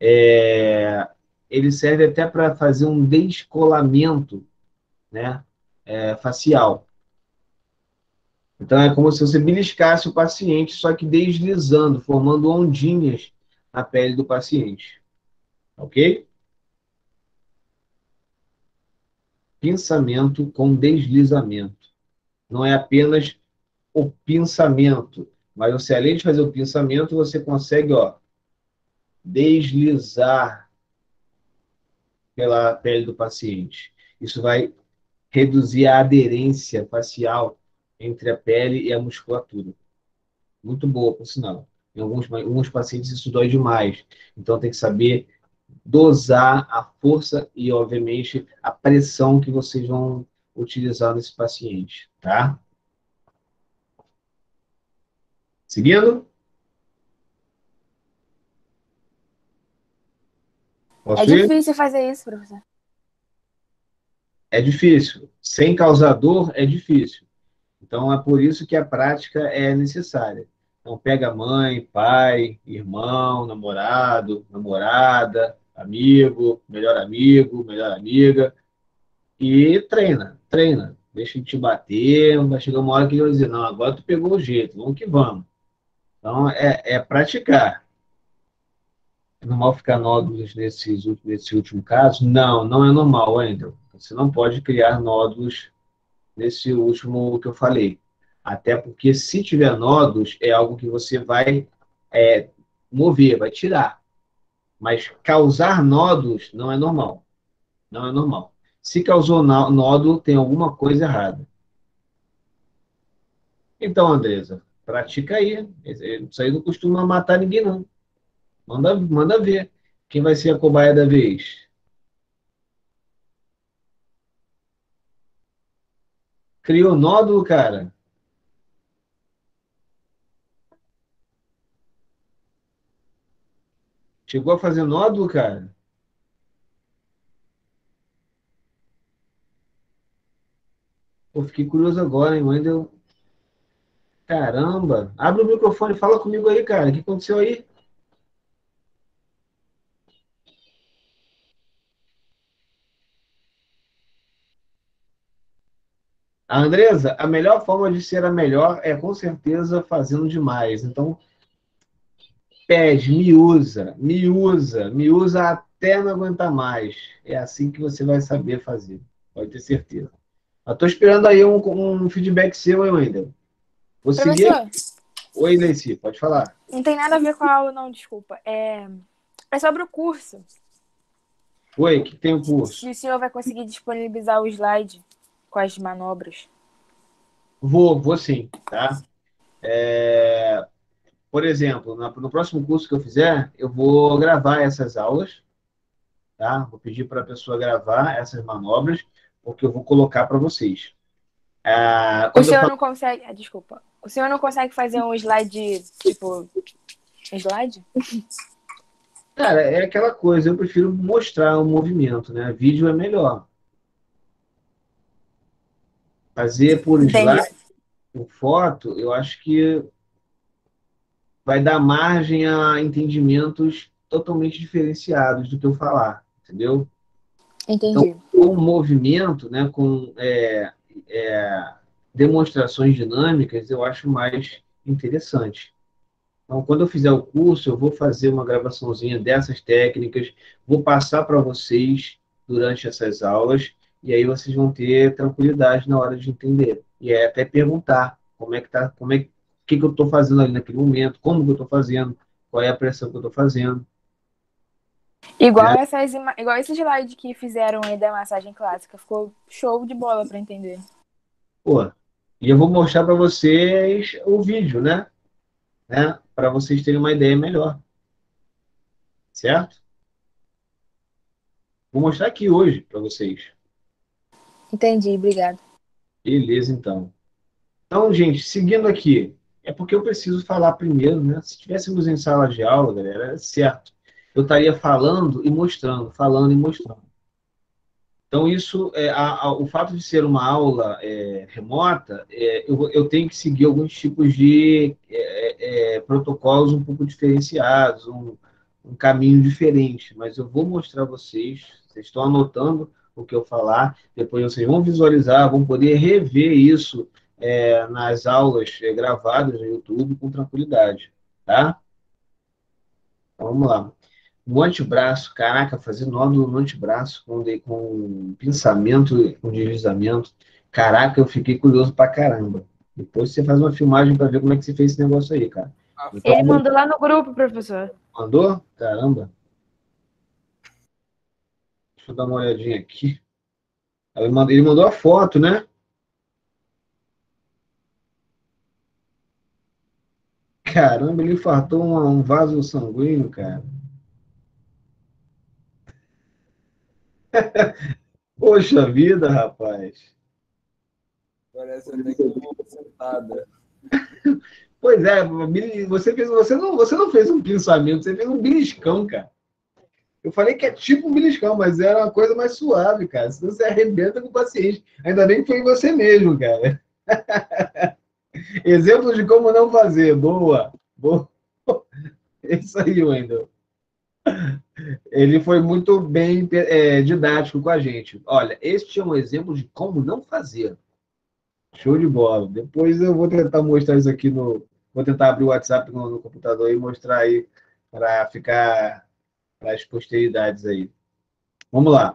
Ele serve até para fazer um descolamento, né, facial. Então, é como se você beliscasse o paciente, só que deslizando, formando ondinhas na pele do paciente. Ok? Pinçamento com deslizamento. Não é apenas o pinçamento, mas você, além de fazer o pinçamento, você consegue, deslizar pela pele do paciente. Isso vai reduzir a aderência facial entre a pele e a musculatura. muito boa, por sinal. Em alguns pacientes isso dói demais. Então tem que saber dosar a força e, obviamente, a pressão que vocês vão utilizar nesse paciente, tá? Seguindo? É Posso ir? difícil fazer isso, professor. É difícil. Sem causador é difícil. Então, é por isso que a prática é necessária. Então, pega mãe, pai, irmão, namorado, namorada, amigo, melhor amiga, e treina, treina. Deixa de te bater, vai chegar uma hora que ele vai dizer, não, agora tu pegou o jeito, vamos que vamos. Então, é praticar. É normal ficar nódulos nesse último caso? Não, não é normal, Wendel. Você não pode criar nódulos nesse último que eu falei. Até porque se tiver nódulos, é algo que você vai mover, vai tirar. Mas causar nódulos não é normal. Não é normal. Se causou nódulo, tem alguma coisa errada. Então, Andresa, pratica aí. Isso aí não costuma matar ninguém, não. Manda ver. Quem vai ser a cobaia da vez? Criou nódulo, cara? Chegou a fazer nódulo, cara? Pô, fiquei curioso agora, hein? Ainda. Caramba! Abre o microfone e fala comigo aí, cara. O que aconteceu aí? A Andresa, a melhor forma de ser a melhor é com certeza fazendo demais. Então, pede, me usa até não aguentar mais. É assim que você vai saber fazer. Pode ter certeza. Eu tô esperando aí um feedback seu, hein, Wendel? Vou seguir. Professor, Oi, Lacey, pode falar. não tem nada a ver com a aula, não, desculpa. É sobre o curso. Oi, que tem o curso? Se o senhor vai conseguir disponibilizar o slide com as manobras. Vou sim, tá? Por exemplo, no próximo curso que eu fizer, eu vou gravar essas aulas, tá? Vou pedir para a pessoa gravar essas manobras, porque eu vou colocar para vocês. O Quando eu senhor falo, não consegue. Desculpa. O senhor não consegue fazer um slide, tipo. Um slide? cara, é aquela coisa, eu prefiro mostrar o movimento, né? Vídeo é melhor. Fazer por Entendi. slide, por foto, eu acho que vai dar margem a entendimentos totalmente diferenciados do que eu falar, entendeu? Então, Entendi. com movimento, né, com demonstrações dinâmicas, eu acho mais interessante. Então, quando eu fizer o curso, eu vou fazer uma gravaçãozinha dessas técnicas, vou passar para vocês durante essas aulas, e aí vocês vão ter tranquilidade na hora de entender. E é até perguntar como é que tá, o que que eu estou fazendo ali naquele momento, como que eu estou fazendo, qual é a pressão que eu estou fazendo, Igual né? igual esse slide que fizeram aí da massagem clássica. Ficou show de bola pra entender. Pô, e eu vou mostrar para vocês o vídeo, né? Para vocês terem uma ideia melhor, certo? Vou mostrar aqui hoje para vocês. Entendi, obrigado. Beleza, então. Então, gente, seguindo aqui, é porque eu preciso falar primeiro, né? Se estivéssemos em sala de aula, galera, é certo. Eu estaria falando e mostrando, falando e mostrando. Então, isso, o fato de ser uma aula remota, eu tenho que seguir alguns tipos de protocolos um pouco diferenciados, um caminho diferente. Mas eu vou mostrar a vocês, vocês estão anotando o que eu falar, depois vocês vão visualizar, vão poder rever isso nas aulas gravadas no YouTube com tranquilidade, tá? Então, vamos lá. No antebraço, caraca, fazer nódulo no antebraço com pensamento, com deslizamento. Caraca, eu fiquei curioso pra caramba. Depois você faz uma filmagem para ver como é que você fez esse negócio aí, cara. Então, Ele mandou lá no grupo, professor. mandou? Caramba. Deixa eu dar uma olhadinha aqui. Ele mandou a foto, né? Caramba, ele infartou um vaso sanguíneo, cara. Poxa vida, rapaz. Parece até que eu vou sentada. Pois é, você não fez um pensamento, você fez um beliscão, cara. Eu falei que é tipo um beliscão, mas era uma coisa mais suave, cara. Senão você arrebenta com o paciente. Ainda bem que foi você mesmo, cara. Exemplos de como não fazer. Boa. Boa. É isso aí, Wendel. Ele foi muito bem didático com a gente. Olha, este é um exemplo de como não fazer. Show de bola. Depois eu vou tentar mostrar isso aqui no. Vou tentar abrir o WhatsApp no computador e mostrar aí para ficar para as posteridades aí. Vamos lá.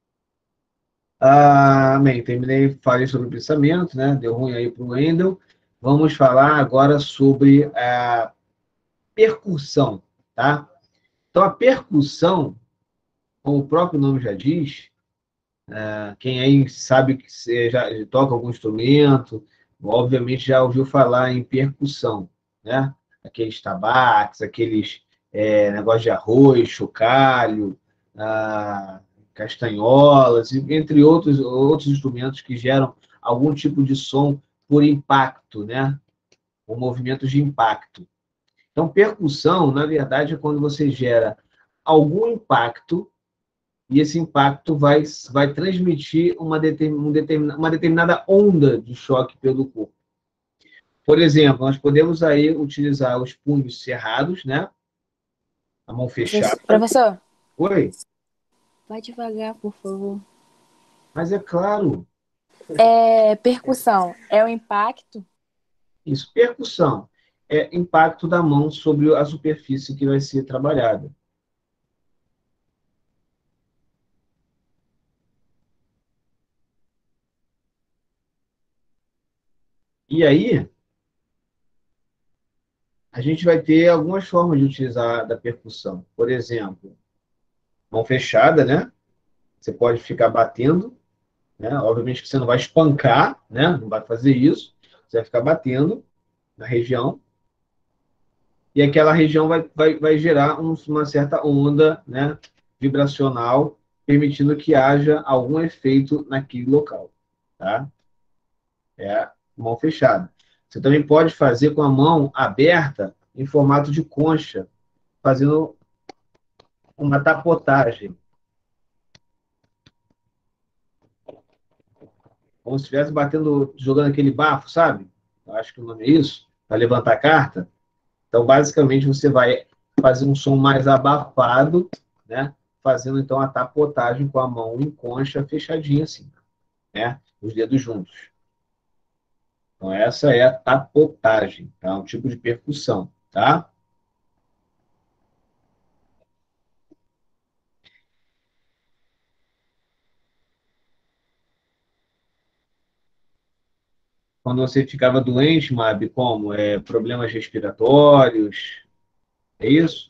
Bem, terminei, falei sobre o pensamento, né? Deu ruim aí para o Wendel. Vamos falar agora sobre a percussão, tá? Então, a percussão, como o próprio nome já diz, quem aí sabe que você já toca algum instrumento, obviamente já ouviu falar em percussão, né? Aqueles tabaques, aqueles negócio de arroz, chocalho, ah, castanholas, entre outros instrumentos que geram algum tipo de som por impacto, né? Ou movimentos de impacto. Então, percussão, na verdade, é quando você gera algum impacto e esse impacto vai transmitir uma determinada onda de choque pelo corpo. Por exemplo, nós podemos aí utilizar os punhos cerrados, né? A mão fechada. Professor, Oi, vai devagar, por favor. mas é claro, Percussão é o impacto? isso, percussão é impacto da mão sobre a superfície que vai ser trabalhada. E aí, a gente vai ter algumas formas de utilizar da percussão. Por exemplo, mão fechada, né? Você pode ficar batendo, né? Obviamente que você não vai espancar, né? Não vai fazer isso. Você vai ficar batendo na região e aquela região vai gerar uma certa onda, né? Vibracional, permitindo que haja algum efeito naquele local, tá? É mão fechada. Você também pode fazer com a mão aberta em formato de concha, fazendo uma tapotagem, como se estivesse batendo, jogando aquele bafo, sabe? Eu acho que o nome é isso, para levantar a carta. Então, basicamente, você vai fazer um som mais abafado, né? Fazendo, então, a tapotagem com a mão em concha fechadinha, assim, né? Os dedos juntos. Então, essa é a tapotagem, tá? Um tipo de percussão, tá? Quando você ficava doente, Mab, como? Problemas respiratórios, é isso?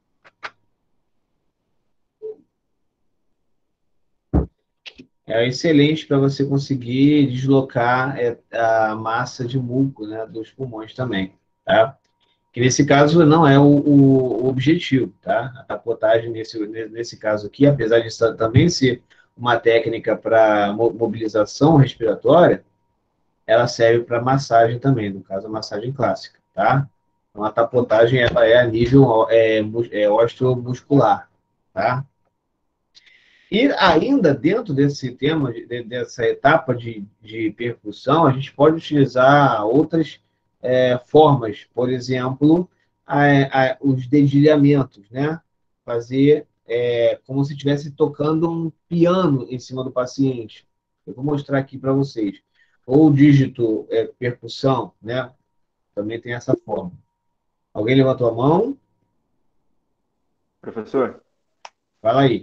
É excelente para você conseguir deslocar a massa de muco, né, dos pulmões também, tá? Que nesse caso não é o objetivo, tá? A tapotagem nesse caso aqui, apesar de também ser uma técnica para mobilização respiratória, ela serve para massagem também, no caso a massagem clássica, tá? Então a tapotagem ela é a nível osteomuscular, tá? E ainda dentro desse tema, dessa etapa de percussão, a gente pode utilizar outras formas, por exemplo, os dedilhamentos, né? Fazer como se estivesse tocando um piano em cima do paciente. Eu vou mostrar aqui para vocês. Ou o dígito percussão, né? Também tem essa forma. Alguém levantou a mão? Professor, Fala aí.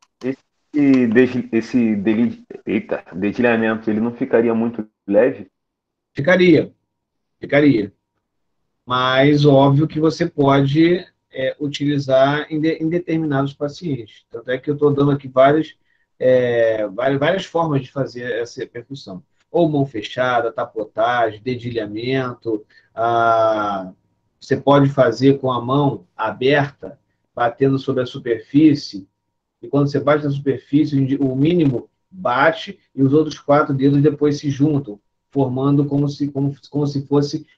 dedilhamento, ele não ficaria muito leve? Ficaria, ficaria. Mas óbvio que você pode utilizar em determinados pacientes. Tanto é que eu estou dando aqui várias formas de fazer essa percussão. Ou mão fechada, tapotagem, dedilhamento, você pode fazer com a mão aberta, batendo sobre a superfície, e quando você bate na superfície, o mínimo bate e os outros 4 dedos depois se juntam, formando como se fosse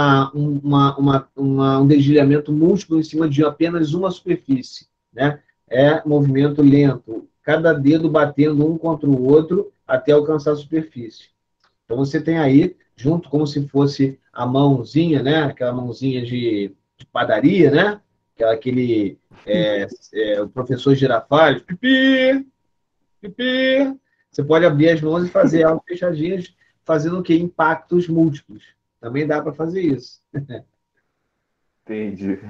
um dedilhamento múltiplo em cima de apenas uma superfície, né? É movimento lento, cada dedo batendo um contra o outro até alcançar a superfície. Então você tem aí, junto como se fosse a mãozinha, né? Aquela mãozinha de padaria, né? Aquele o professor Girafales, pipi, pipi. Você pode abrir as mãos e fazer elas fechadinhas, fazendo o quê? Impactos múltiplos. Também dá para fazer isso. Entendi.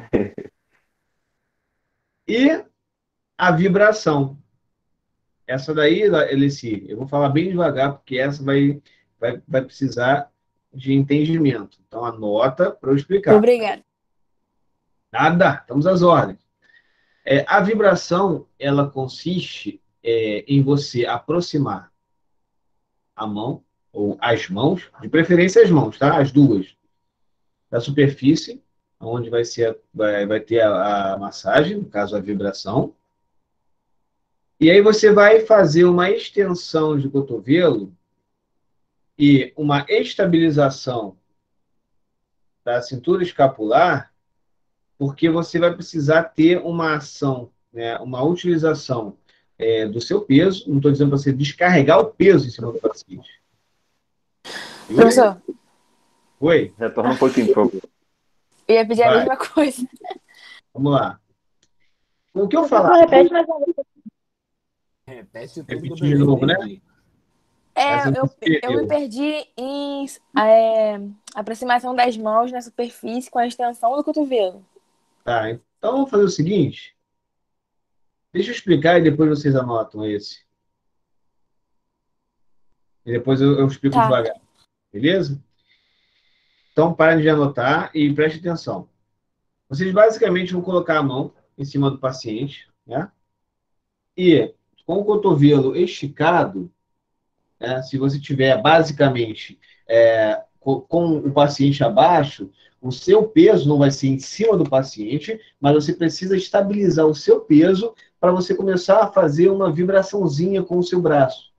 E a vibração. Essa daí, Elici, eu vou falar bem devagar, porque essa vai precisar de entendimento. Então, anota para eu explicar. Obrigada. Nada, estamos às ordens. A vibração, ela consiste em você aproximar a mão, ou as mãos, de preferência as mãos, tá? As duas, da superfície, onde vai ter a massagem, no caso a vibração. E aí você vai fazer uma extensão de cotovelo e uma estabilização da cintura escapular, porque você vai precisar ter uma ação, né, uma utilização do seu peso. Não estou dizendo para você descarregar o peso em cima do paciente. Professor, Oi? Retorna um pouquinho, por favor. eu ia pedir a Vai. mesma coisa. Vamos lá. O que eu Por favor, falar? repete mais uma vez. Repete tudo Repetir que eu de não novo, né? entendi. Essa não Eu me perdi em aproximação das mãos na superfície com a extensão do cotovelo. Tá, então vamos fazer o seguinte. Deixa eu explicar e depois vocês anotam esse. E depois eu explico Tá. devagar. Beleza? Então, parem de anotar e prestem atenção. Vocês basicamente vão colocar a mão em cima do paciente, né? E com o cotovelo esticado, né, se você tiver basicamente com o paciente abaixo, o seu peso não vai ser em cima do paciente, mas você precisa estabilizar o seu peso para você começar a fazer uma vibraçãozinha com o seu braço.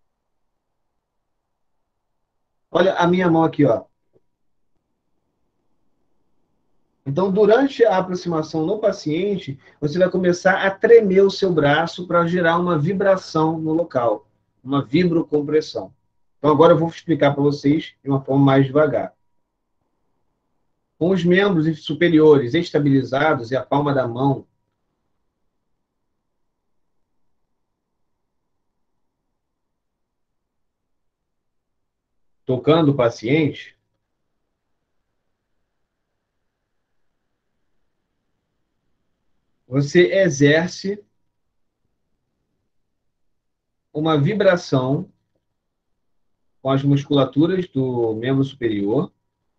Olha a minha mão aqui, ó. Então, durante a aproximação no paciente, você vai começar a tremer o seu braço para gerar uma vibração no local, uma vibrocompressão. Então, agora eu vou explicar para vocês de uma forma mais devagar. Com os membros superiores estabilizados e a palma da mão tocando o paciente, você exerce uma vibração com as musculaturas do membro superior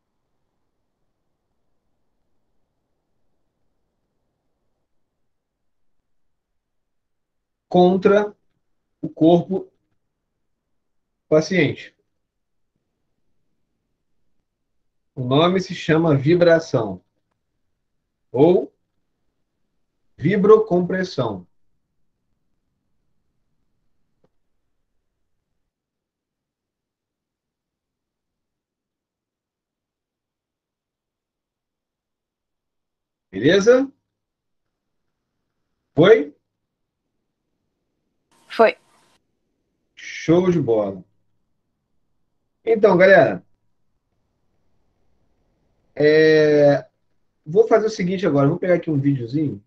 contra o corpo do paciente. O nome se chama vibração ou vibrocompressão. Beleza? Foi? Foi. Show de bola. Então, galera, vou fazer o seguinte agora. Vou pegar aqui um videozinho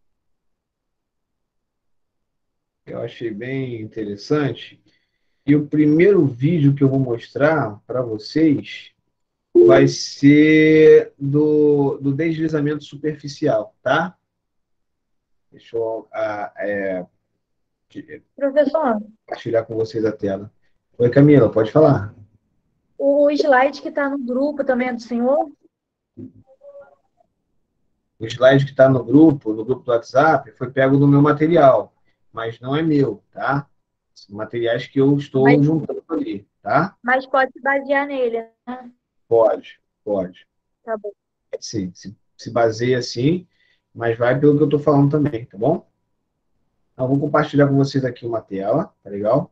que eu achei bem interessante. E o primeiro vídeo que eu vou mostrar para vocês vai ser do deslizamento superficial, tá? Deixa eu Professor, compartilhar com vocês a tela. Oi, Camila, pode falar. o slide que está no grupo também é do senhor? O slide que está no grupo do WhatsApp, foi pego do meu material, mas não é meu, tá? São materiais que eu estou juntando ali, tá? Mas pode se basear nele, né? Pode, pode. Tá bom. Sim, se baseia assim, mas vai pelo que eu estou falando também, tá bom? Então, eu vou compartilhar com vocês aqui uma tela, tá legal?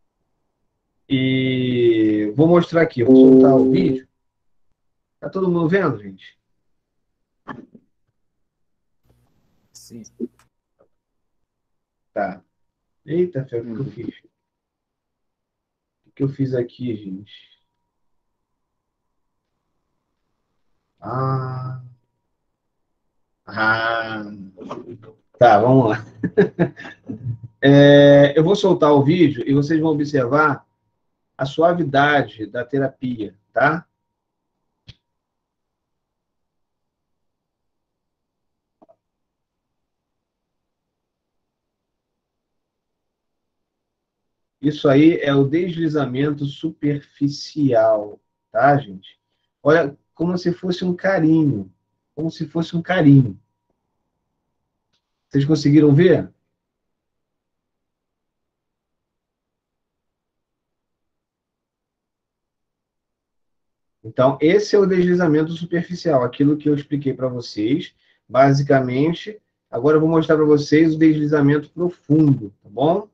E vou mostrar aqui, eu vou soltar o vídeo. Tá todo mundo vendo, gente? Sim. Tá. Eita, o que eu fiz? O que eu fiz aqui, gente? Ah, ah, tá, vamos lá. Eu vou soltar o vídeo e vocês vão observar a suavidade da terapia, tá? Isso aí é o deslizamento superficial, tá, gente? Olha, como se fosse um carinho, como se fosse um carinho. Vocês conseguiram ver? Então, esse é o deslizamento superficial, aquilo que eu expliquei para vocês, basicamente. Agora eu vou mostrar para vocês o deslizamento profundo, tá bom?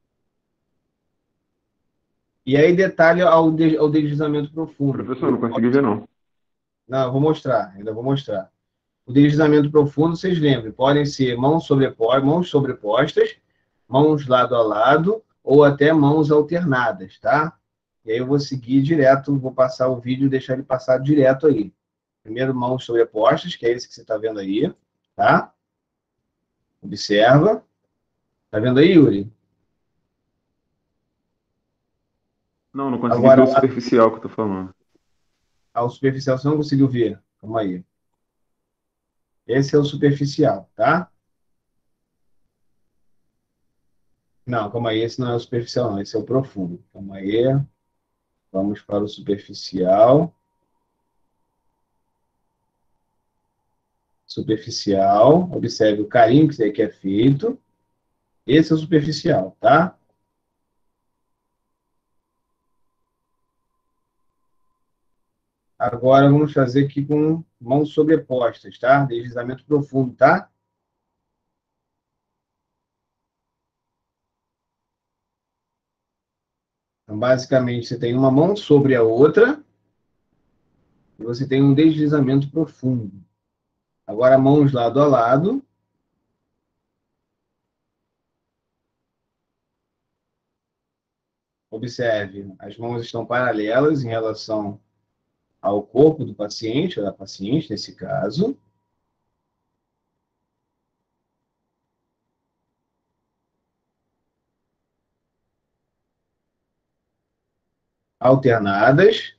E aí, detalhe ao deslizamento profundo. Professor, não consegui ver, não. Não, eu vou mostrar, ainda vou mostrar. O deslizamento profundo, vocês lembram, podem ser mãos sobrepostas, mãos lado a lado, ou até mãos alternadas, tá? E aí eu vou seguir direto, vou passar o vídeo e deixar ele passar direto aí. Primeiro, mãos sobrepostas, que é esse que você está vendo aí, tá? Observa. Tá vendo aí, Yuri? Não, não consegui Agora, ver o superficial que eu tô falando. ao superficial você não conseguiu ver. Calma aí. Esse é o superficial, tá? Não, calma aí, esse não é o superficial, não. Esse é o profundo. Calma aí. Vamos para o superficial. Superficial. Observe o carinho que é feito. Esse é o superficial, tá? Agora vamos fazer aqui com mãos sobrepostas, tá? Deslizamento profundo, tá? Então, basicamente, você tem uma mão sobre a outra e você tem um deslizamento profundo. Agora, mãos lado a lado. Observe, as mãos estão paralelas em relação ao corpo do paciente, ou da paciente, nesse caso. Alternadas.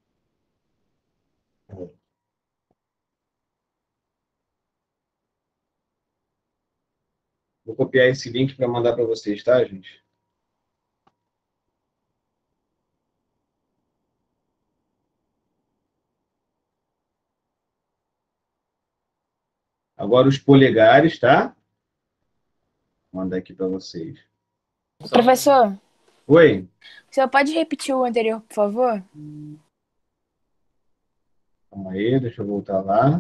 Vou copiar esse link para mandar para vocês, tá, gente? Agora os polegares, tá? Vou mandar aqui para vocês. Professor, Oi? o senhor pode repetir o anterior, por favor? Calma aí, deixa eu voltar lá.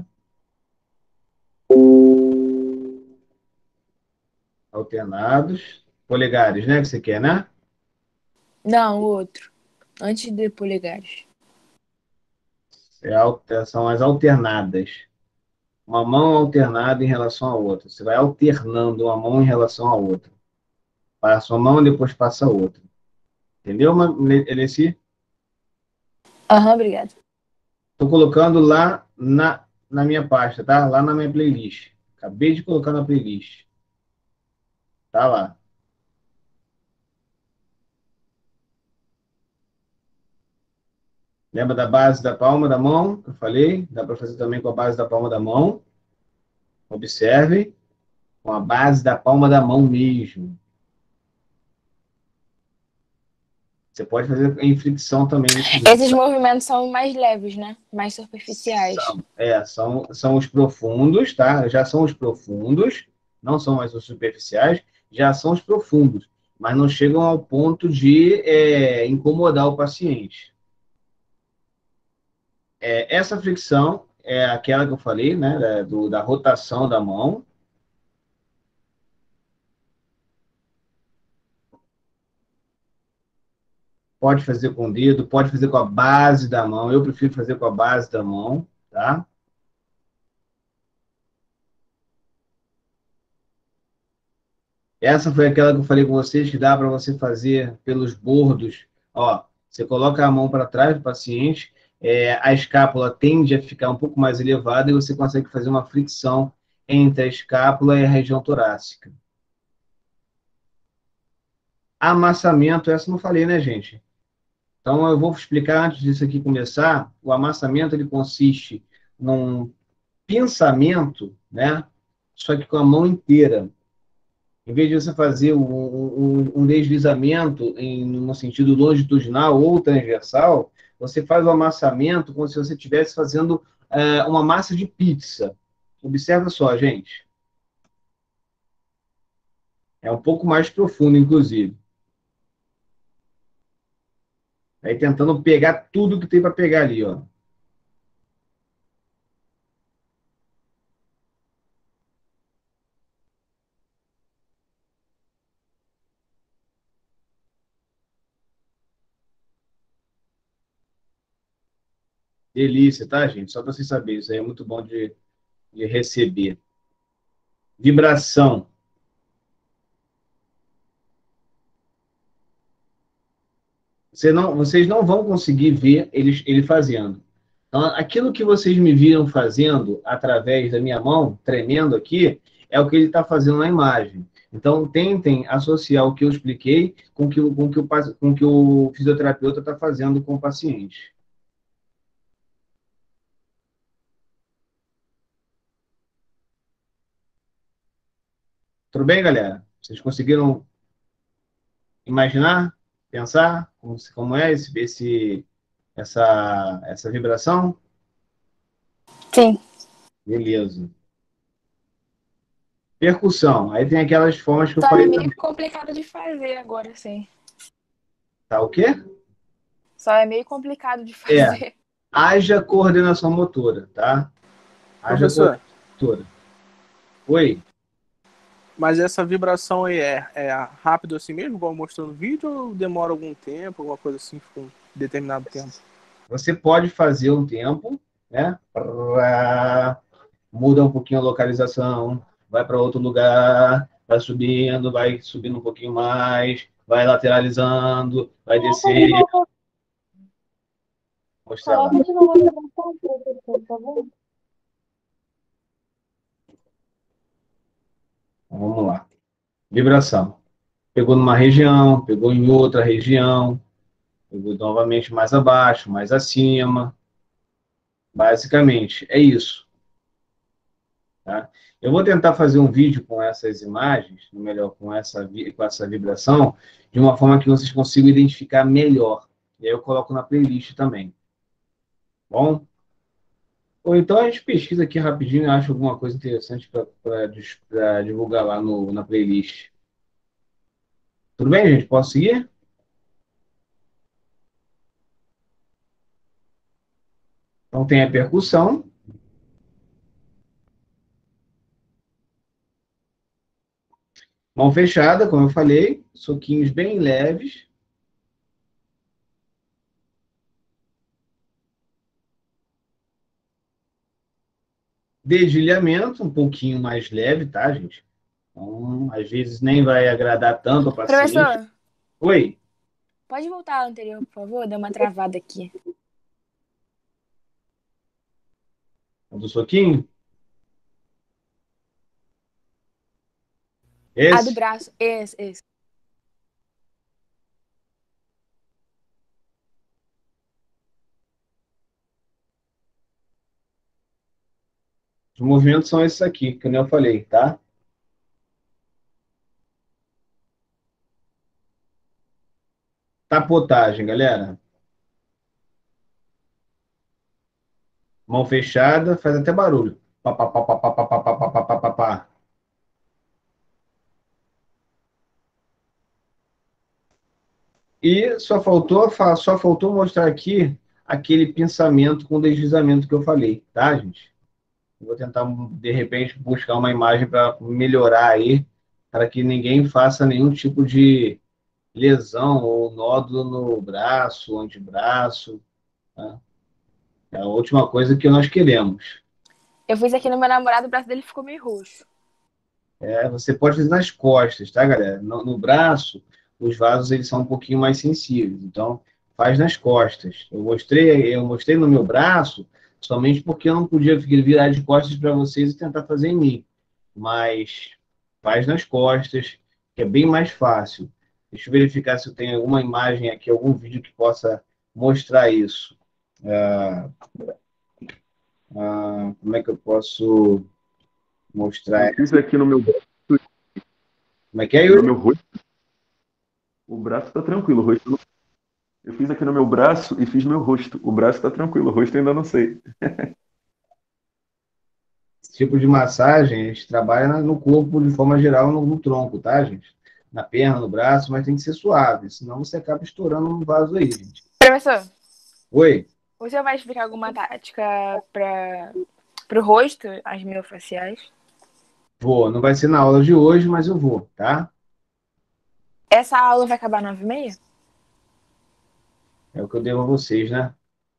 Alternados. Polegares, né? Que você quer, né? Não, o outro. Antes de polegares. São as alternadas. Uma mão alternada em relação à outra. Você vai alternando uma mão em relação à outra. Passa uma mão, depois passa a outra. Entendeu, Alessi? Aham, obrigado. Estou colocando lá na minha pasta, tá? Lá na minha playlist. Acabei de colocar na playlist. Tá lá. Lembra da base da palma da mão? Que eu falei? Dá para fazer também com a base da palma da mão. Observe. Com a base da palma da mão mesmo. Você pode fazer em fricção também. Esses movimentos são mais leves, né? Mais superficiais. São os profundos, tá? Já são os profundos, não são mais os superficiais, já são os profundos, mas não chegam ao ponto de incomodar o paciente. Essa fricção é aquela que eu falei, né, da rotação da mão. Pode fazer com o dedo, pode fazer com a base da mão. Eu prefiro fazer com a base da mão, tá? Essa foi aquela que eu falei com vocês, que dá para você fazer pelos bordos. Ó, você coloca a mão para trás do paciente, a escápula tende a ficar um pouco mais elevada e você consegue fazer uma fricção entre a escápula e a região torácica. Amassamento, essa eu não falei, né, gente? Então, eu vou explicar antes disso aqui começar. O amassamento, ele consiste num pensamento, né? Só que com a mão inteira. Em vez de você fazer um deslizamento no sentido longitudinal ou transversal, você faz o amassamento como se você estivesse fazendo uma massa de pizza. Observa só, gente. É um pouco mais profundo, inclusive. Aí tentando pegar tudo que tem para pegar ali, ó. Delícia, tá, gente? Só para vocês saberem, isso aí é muito bom de receber. Vibração. Vocês não vão conseguir ver ele fazendo. Então, aquilo que vocês me viram fazendo através da minha mão, tremendo aqui, é o que ele está fazendo na imagem. Então, tentem associar o que eu expliquei com o fisioterapeuta está fazendo com o paciente. Tudo bem, galera? Vocês conseguiram imaginar, pensar como é essa vibração? Sim. Beleza. Percussão. Aí tem aquelas formas que eu Só falei é meio também. complicado de fazer agora, sim. Tá o quê? Só é meio complicado de É. fazer. Haja coordenação motora, tá? Haja Professor, coordenação motora. Oi. mas essa vibração aí é rápido assim mesmo, igual mostrou no vídeo, ou demora algum tempo, alguma coisa assim, por um determinado tempo? Você pode fazer um tempo, né? Muda um pouquinho a localização, vai para outro lugar, vai subindo um pouquinho mais, vai lateralizando, vai descer, mostrar lá. Coloca de novo a vibração, professor, tá bom? Então, vamos lá. Vibração. Pegou numa região, pegou em outra região, pegou novamente mais abaixo, mais acima. Basicamente, é isso. Tá? Eu vou tentar fazer um vídeo com essas imagens, ou melhor, com essa vibração, de uma forma que vocês consigam identificar melhor. E aí eu coloco na playlist também. Bom? Ou então a gente pesquisa aqui rapidinho e acha alguma coisa interessante para divulgar lá na playlist. Tudo bem, gente? Posso seguir? Então tem a percussão. Mão fechada, como eu falei, soquinhos bem leves. Dedilhamento, um pouquinho mais leve, tá, gente? Então, às vezes nem vai agradar tanto ao paciente. Professor, Oi, pode voltar ao anterior, por favor? Deu uma travada aqui. do soquinho? Ah, do Esse? braço. Esse. Os movimentos são esses aqui, que nem eu falei, tá? Tapotagem, galera. Mão fechada, faz até barulho. Pá, pá, pá, pá, pá, pá, pá, pá, pá, pá, pá, pá. E só faltou mostrar aqui aquele pinçamento com deslizamento que eu falei, tá, gente? Eu vou tentar, de repente, buscar uma imagem para melhorar aí, para que ninguém faça nenhum tipo de lesão ou nódulo no braço, antebraço, tá? É a última coisa que nós queremos. Eu fiz aqui no meu namorado, o braço dele ficou meio roxo. Você pode fazer nas costas, tá, galera? No braço, os vasos eles são um pouquinho mais sensíveis, então faz nas costas. Eu mostrei no meu braço somente porque eu não podia virar de costas para vocês e tentar fazer em mim. Mas faz nas costas, que é bem mais fácil. Deixa eu verificar se eu tenho alguma imagem aqui, algum vídeo que possa mostrar isso. Como é que eu posso mostrar? Eu fiz aqui no meu braço, Como é que é, no Yuri? meu rosto. O braço tá tranquilo, o rosto não. Eu fiz aqui no meu braço e fiz meu rosto. O braço tá tranquilo, o rosto ainda não sei. Esse tipo de massagem, a gente trabalha no corpo de forma geral, no tronco, tá, gente? Na perna, no braço, mas tem que ser suave, senão você acaba estourando um vaso aí, gente. Professor, Oi? o senhor vai explicar alguma tática para o rosto, as miofasciais? Vou. Não vai ser na aula de hoje, mas eu vou, tá? Essa aula vai acabar 9h30? É o que eu devo a vocês, né?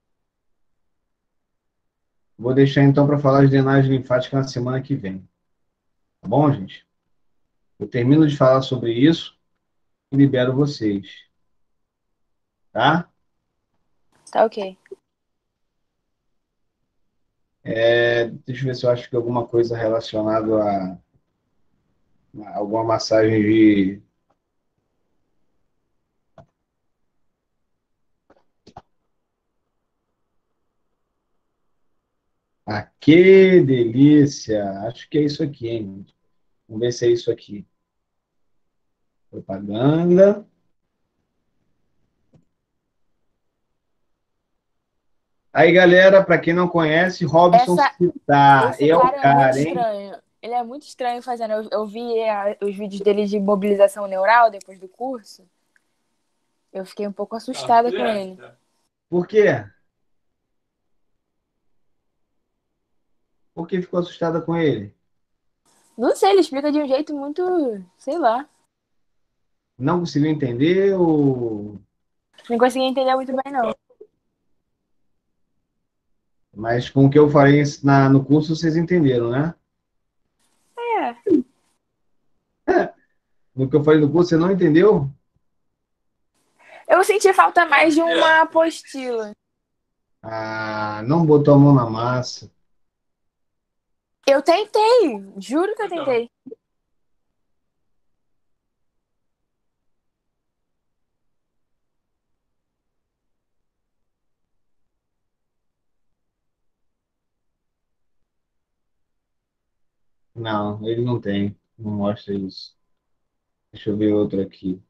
Vou deixar então para falar de drenagem linfática na semana que vem. Tá bom, gente? Eu termino de falar sobre isso e libero vocês. Tá? Tá ok. Deixa eu ver se eu acho que alguma coisa relacionada a alguma massagem de. Ah, que delícia! Acho que é isso aqui, hein? Vamos ver se é isso aqui. Propaganda. Aí, galera, para quem não conhece, Robson Citar Esse é o cara é muito cara, hein? estranho. Ele é muito estranho fazendo. Eu vi os vídeos dele de mobilização neural depois do curso. Eu fiquei um pouco assustada com ele. Por quê? Por que ficou assustada com ele? Não sei, ele explica de um jeito muito, sei lá. Não conseguiu entender ou... Não consegui entender muito bem, não. Mas com o que eu falei no curso, vocês entenderam, né? É. No que eu falei no curso, você não entendeu? Eu senti falta mais de uma apostila. Ah, não botou a mão na massa. Eu tentei, juro que eu tentei. Não, ele não tem. Não mostra isso. Deixa eu ver outro aqui.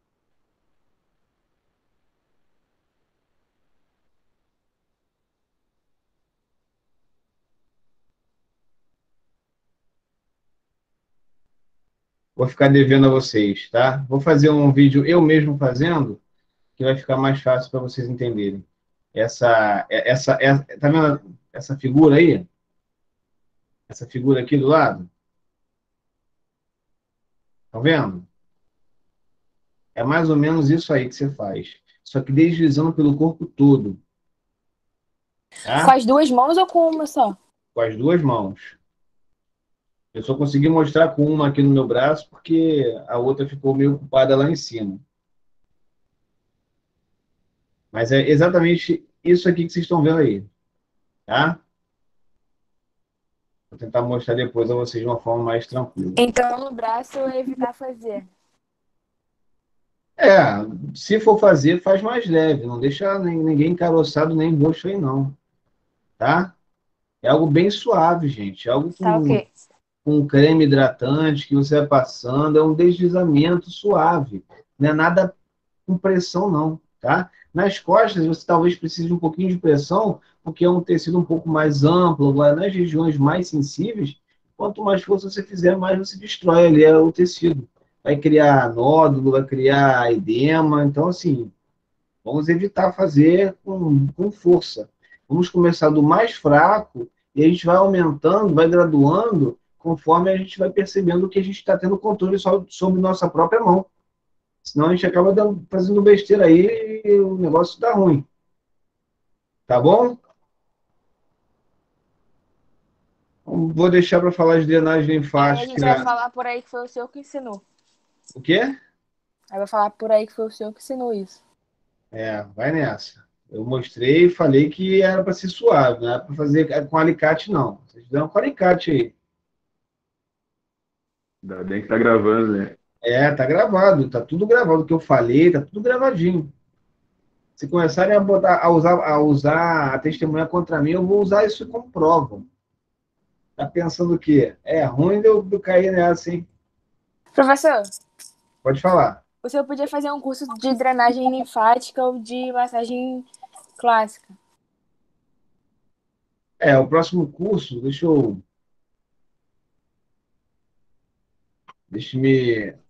Vou ficar devendo a vocês, tá? Vou fazer um vídeo eu mesmo fazendo, que vai ficar mais fácil para vocês entenderem. Tá vendo essa figura aí? Essa figura aqui do lado? Tá vendo? É mais ou menos isso aí que você faz. Só que deslizando pelo corpo todo, tá? Com as duas mãos ou com uma só? Com as duas mãos. Eu só consegui mostrar com uma aqui no meu braço porque a outra ficou meio ocupada lá em cima. Mas é exatamente isso aqui que vocês estão vendo aí, tá? Vou tentar mostrar depois a vocês de uma forma mais tranquila. Então, no braço, eu ia evitar fazer. É, se for fazer, faz mais leve. Não deixa ninguém encaroçado nem roxo aí, não. Tá? É algo bem suave, gente. É algo Tá ok. com um creme hidratante que você vai passando. É um deslizamento suave. Não é nada com pressão, não. Tá? Nas costas, você talvez precise de um pouquinho de pressão, porque é um tecido um pouco mais amplo. Agora, nas regiões mais sensíveis, quanto mais força você fizer, mais você destrói ali o tecido. Vai criar nódulo, vai criar edema. Então, assim, Vamos evitar fazer com força. Vamos começar do mais fraco e a gente vai aumentando, vai graduando, conforme a gente vai percebendo que a gente está tendo controle sobre nossa própria mão. Senão a gente acaba fazendo besteira aí e o negócio dá ruim. Tá bom? Vou deixar para falar de drenagem Aí a gente vai linfática. falar por aí que foi o senhor que ensinou. O quê? Aí vai falar por aí que foi o senhor que ensinou isso. Vai nessa. Eu mostrei e falei que era para ser suave, não era para fazer com alicate, não. Vocês fizeram com alicate aí. Ainda bem que tá gravando, né? Tá gravado, tá tudo gravado. O que eu falei, tá tudo gravadinho. Se começarem a usar a testemunha contra mim, eu vou usar isso como prova. Tá pensando o quê? É ruim de eu cair nessa, hein? Professor, Pode falar. o senhor podia fazer um curso de drenagem linfática ou de massagem clássica. O próximo curso, deixa eu me